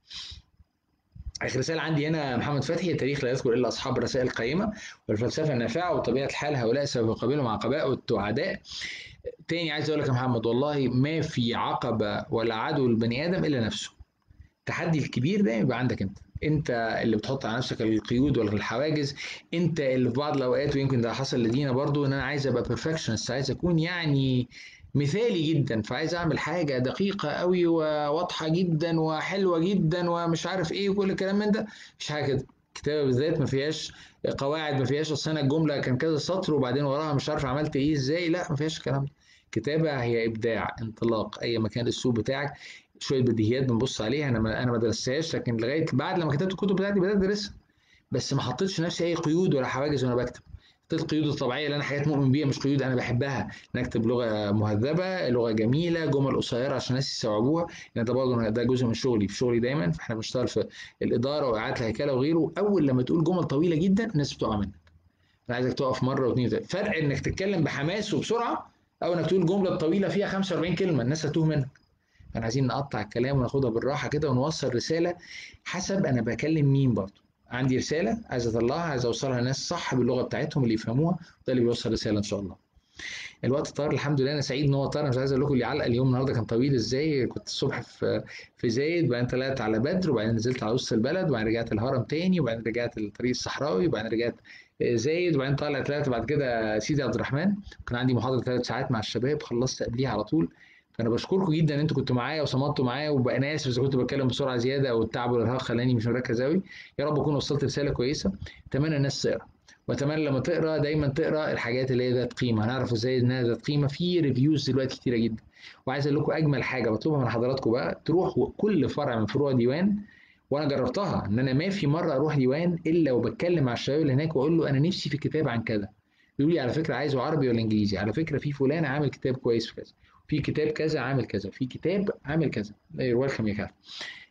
اخر رساله عندي هنا محمد فتحي: التاريخ لا يذكر الا اصحاب الرسائل القيمه، والفلسفه النافعه، وطبيعه الحال هؤلاء سوف يقابلهم عقباء وعداء. تاني عايز اقول لك يا محمد، والله ما في عقبه ولا عدو البني ادم الا نفسه. التحدي الكبير ده يبقى عندك انت، انت اللي بتحط على نفسك القيود ولا الحواجز، انت اللي في بعض الاوقات، ويمكن ده حصل لدينا برضو، ان انا عايز ابقى بيرفكشنست، عايز اكون يعني مثالي جدا، فعايز اعمل حاجه دقيقه قوي وواضحه جدا وحلوه جدا ومش عارف ايه وكل الكلام من ده. مش حاجه كده، الكتابه بالذات ما فيهاش قواعد، ما فيهاش اصل انا الجمله كان كذا سطر وبعدين وراها مش عارف عملت ايه ازاي، لا ما فيهاش الكلام ده. كتابه هي ابداع، انطلاق، اي مكان الاسلوب بتاعك، شويه بديهيات بنبص عليها، انا ما انا ما درستهاش، لكن لغايه بعد لما كتبت الكتب بتاعتي بدات ادرسها، بس ما حطيتش لنفسي اي قيود ولا حواجز وانا بكتب. حطيت القيود الطبيعيه اللي انا حاجات مؤمن بيها، مش قيود انا بحبها، ان اكتب لغه مهذبه، لغه جميله، جمل قصيره عشان الناس يستوعبوها، لان ده برضه ده جزء من شغلي، في شغلي دايما، فاحنا بنشتغل في الاداره واعاده الهيكله وغيره، اول لما تقول جمل طويله جدا الناس بتقع منك. انا عايزك تقف مره واثنين وثلاثه، فرق انك تتكلم بحماس وبسرعه، او انك تقول جمله طويله فيها خمسة وأربعين كلمه الناس هتوه منك. احنا عايزين نقطع الكلام وناخدها بالراحه كده ونوصل رساله حسب انا بكلم مين برضه. عندي رساله عايز اطلعها، عايز اوصلها للناس صح باللغه بتاعتهم اللي يفهموها، ده اللي بيوصل رساله ان شاء الله. الوقت طار الحمد لله، انا سعيد ان هو طار، انا مش عايز اقول لكم اللي علق اليوم النهارده كان طويل ازاي، كنت الصبح في في زايد، وبعدين طلعت على بدر، وبعدين نزلت على وسط البلد، وبعدين رجعت الهرم تاني، وبعدين رجعت الطريق الصحراوي، وبعدين رجعت زايد، وبعدين طالع طلعت بعد كده سيدي عبد الرحمن، كان عندي محاضره ثلاث ساعات مع الشباب، خلصت قبليها على طول. فانا بشكركم جدا ان انتوا كنتوا معايا وصمدتوا معايا، وبقى انا اسف اذا كنت بتكلم بسرعه زياده او التعب والارهاق خلاني مش مركز قوي. يا رب اكون وصلت رساله كويسه، اتمنى الناس تقرا، واتمنى لما تقرا دايما تقرا الحاجات اللي هي ذات قيمه، هنعرف ازاي انها ذات قيمه في ريفيوز دلوقتي كتيره جدا. وعايز اقول لكم اجمل حاجه بطلبها من حضراتكم بقى، تروحوا كل فرع من فروع ديوان، وانا جربتها ان انا ما في مره اروح ديوان الا وبتكلم مع الشباب اللي هناك واقول له انا نفسي في كتاب عن كذا، يقول لي على فكره عايزه عربي ولا انجليزي، على فكره في فلان عامل كتاب كويس في كذا، في كتاب كذا عامل كذا، في كتاب عامل كذا، ويلكم يا كافي.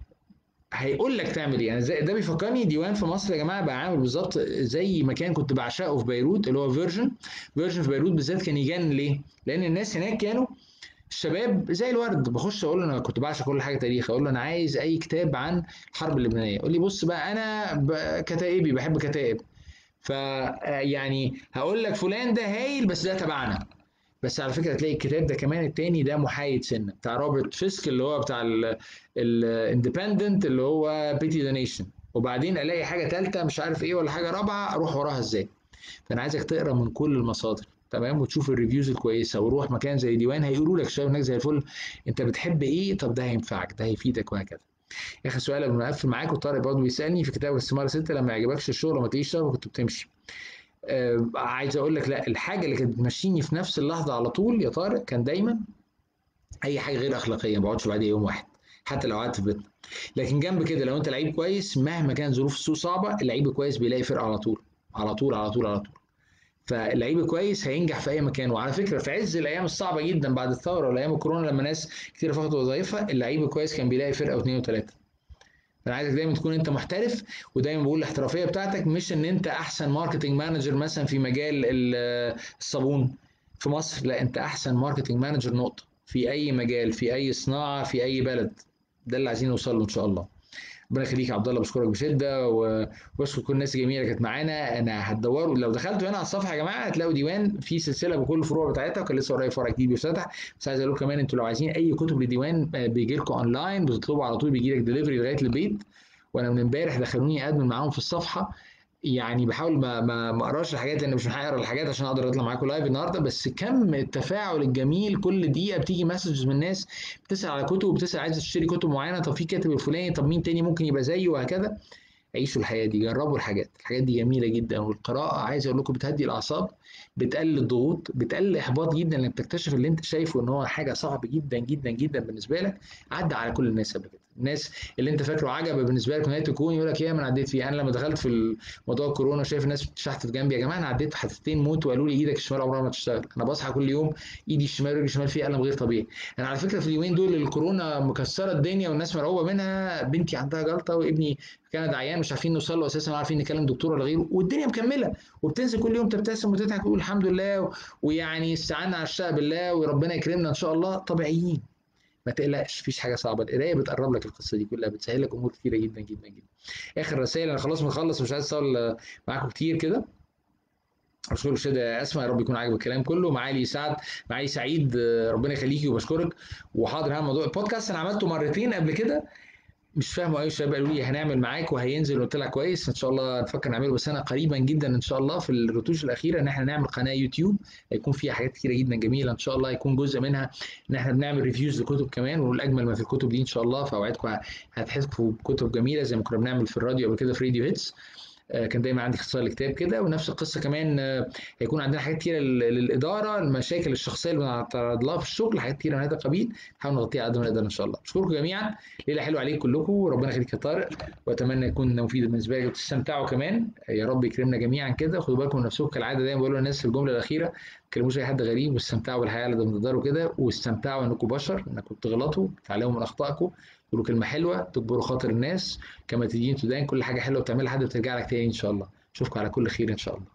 هيقول لك تعمل ايه، يعني زي ده بيفكرني ديوان في مصر يا جماعه بقى عامل بالظبط زي مكان كنت بعشقه في بيروت، اللي هو فيرجن. فيرجن في بيروت بالذات كان يجنن ليه؟ لان الناس هناك كانوا الشباب زي الورد، بخش اقول له انا كنت بعشق كل حاجه تاريخ، اقول له انا عايز اي كتاب عن الحرب اللبنانيه، يقول لي بص بقى انا كتائبي بحب كتائب، ف يعني هقول لك فلان ده هايل بس ده تبعنا. بس على فكره هتلاقي الكتاب ده كمان التاني ده محايد سنه، بتاع روبرت فيسك اللي هو بتاع الاندبندنت اللي هو بيتي ذا نيشن، وبعدين الاقي حاجه ثالثه مش عارف ايه ولا حاجه رابعه اروح وراها ازاي. فانا عايزك تقرا من كل المصادر، تمام، وتشوف الريفيوز الكويسه، وروح مكان زي ديوان هيقولوا لك شباب هناك زي الفل، انت بتحب ايه، طب ده هينفعك، ده هيفيدك، وهكذا. اخر سؤال قبل ما اقفل معاك، وطارق برضه بيسالني في كتاب الاستثمار ستة، لما يعجبكش الشغل وما تلاقيش شغل كنت بتمشي. آه عايز اقول لك لا، الحاجه اللي كانت بتمشيني في نفس اللحظه على طول يا طارق كان دايما اي حاجه غير اخلاقيه ما بقعدش بعديها يوم واحد، حتى لو قعدت في بيتنا. لكن جنب كده لو انت لعيب كويس مهما كان ظروف السوق صعبه، اللعيب الكويس بيلاقي فرقه على طول، على طول على طول على طول. فاللعيب الكويس هينجح في اي مكان. وعلى فكره في عز الايام الصعبه جدا بعد الثوره والايام الكورونا لما ناس كتير فقدوا وظائفها، اللعيب الكويس كان بيلاقي فرقه واثنين وثلاثه. فانا عايزك دايما تكون انت محترف، ودايما بقول الاحترافيه بتاعتك مش ان انت احسن ماركتنج مانجر مثلا في مجال الصابون في مصر، لا انت احسن ماركتنج مانجر نقطه في اي مجال، في اي صناعه، في اي بلد. ده اللي عايزين نوصل له ان شاء الله. ربنا يخليك يا عبد الله، بشكرك بشده و- وبشكر كل الناس الجميله اللي كانت معانا. انا هتدوروا لو دخلتوا هنا على الصفحه يا جماعه هتلاقوا ديوان في سلسله بكل الفروع بتاعتها، وكان لسه قريب فرع جديد بيفتتح. بس عايز اقول لكم كمان، انتوا لو عايزين اي كتب للديوان آه، بيجي لكم اونلاين، بتطلبوا على طول بيجي لك دليفري لغايه البيت. وانا من امبارح دخلوني ادمن معاهم في الصفحه. يعني بحاول ما ما ما اقراش الحاجات لان مش محقق اقرا الحاجات عشان اقدر اطلع معاكم لايف النهارده، بس كم التفاعل الجميل، كل دقيقه بتيجي مسجز من الناس بتسال على كتب، بتسال عايزه تشتري كتب معينه، طب في كاتب الفلاني، طب مين تاني ممكن يبقى زيه، وهكذا. عيشوا الحياه دي، جربوا الحاجات الحاجات دي جميله جدا. والقراءه عايز اقول لكم بتهدي الاعصاب، بتقلل الضغوط، بتقلل الاحباط جدا لما بتكتشف اللي انت شايفه ان هو حاجه صعب جدا جدا جدا بالنسبه لك عدى على كل الناس قبل كده. الناس اللي انت فاكره عجبه بالنسبه لك وهي تكون يقول لك يا ما انا عديت فيها. انا لما دخلت في موضوع الكورونا شايف الناس بتشحت في جنبي، يا جماعه انا عديت في حادثتين موت وقالوا لي ايدك الشمال عمرها ما تشتغل. انا بصحى كل يوم ايدي الشمال ورجلي الشمال فيها الم غير طبيعي. انا على فكره في اليومين دول الكورونا مكسره الدنيا والناس مرعوبه منها، بنتي عندها جلطه وابني كان عيان مش عارفين نوصل له اساسا، ولا عارفين نكلم دكتور ولا غيره، والدنيا مكمله. وبتنزل كل يوم تبتسم وتضحك وتقول الحمد لله و- ويعني استعنا على الشقى بالله وربنا يكرمنا ان شاء الله، طبيعيين. ما تقلقش، مفيش حاجه صعبه، القرايه بتقرب لك القصه دي كلها، بتسهل لك امور كتيره جدا جدا جدا. اخر رسائل، انا خلاص بنخلص مش عايز اطول معاكم كتير كده. بشكرك شده اسماء، يا رب يكون عاجبك الكلام كله. معالي سعد، معالي سعيد، آه، ربنا يخليكي وبشكرك. وحاضر، هذا موضوع البودكاست انا عملته مرتين قبل كده، مش فاهمه اي شباب قالوا لي هنعمل معاك وهينزل، قلت لها كويس ان شاء الله نفكر نعمله، بس انا قريبا جدا ان شاء الله في الرتوش الاخيره ان احنا نعمل قناه يوتيوب هيكون فيها حاجات كتيره جدا جميله ان شاء الله. هيكون جزء منها ان احنا بنعمل ريفيوز لكتب كمان، والاجمل ما في الكتب دي ان شاء الله فاوعدكم هتحسوا بكتب جميله زي ما كنا بنعمل في الراديو قبل كده في راديو هيتس. آه، كان دايما عندي اختصار لكتاب كده، ونفس القصه كمان. آه، هيكون عندنا حاجات كتيره لل- للاداره، المشاكل الشخصيه اللي بنتعرض لها في الشغل، حاجات كتيره من هذا القبيل نحاول نغطيها قد ما نقدر ان شاء الله. اشكركم جميعا، ليله حلوه عليكم كلكم، وربنا يخليك يا طارق، واتمنى يكون مفيد بالنسبه لك وتستمتعوا كمان. يا رب يكرمنا جميعا كده. خدوا بالكم من نفسكم كالعاده، دايما بقول للناس في الجمله الاخيره ما تكلموش اي حد غريب، واستمتعوا بالحياه اللي بتقدروا كده، واستمتعوا انكم بشر، انكم بتغلطوا، تتعلموا من اخطائكم، تقولوا كلمه حلوه، تجبروا خاطر الناس، كما تدين تدان. كل حاجه حلوه بتعملها حد بترجع لك تاني ان شاء الله. اشوفكم على كل خير ان شاء الله.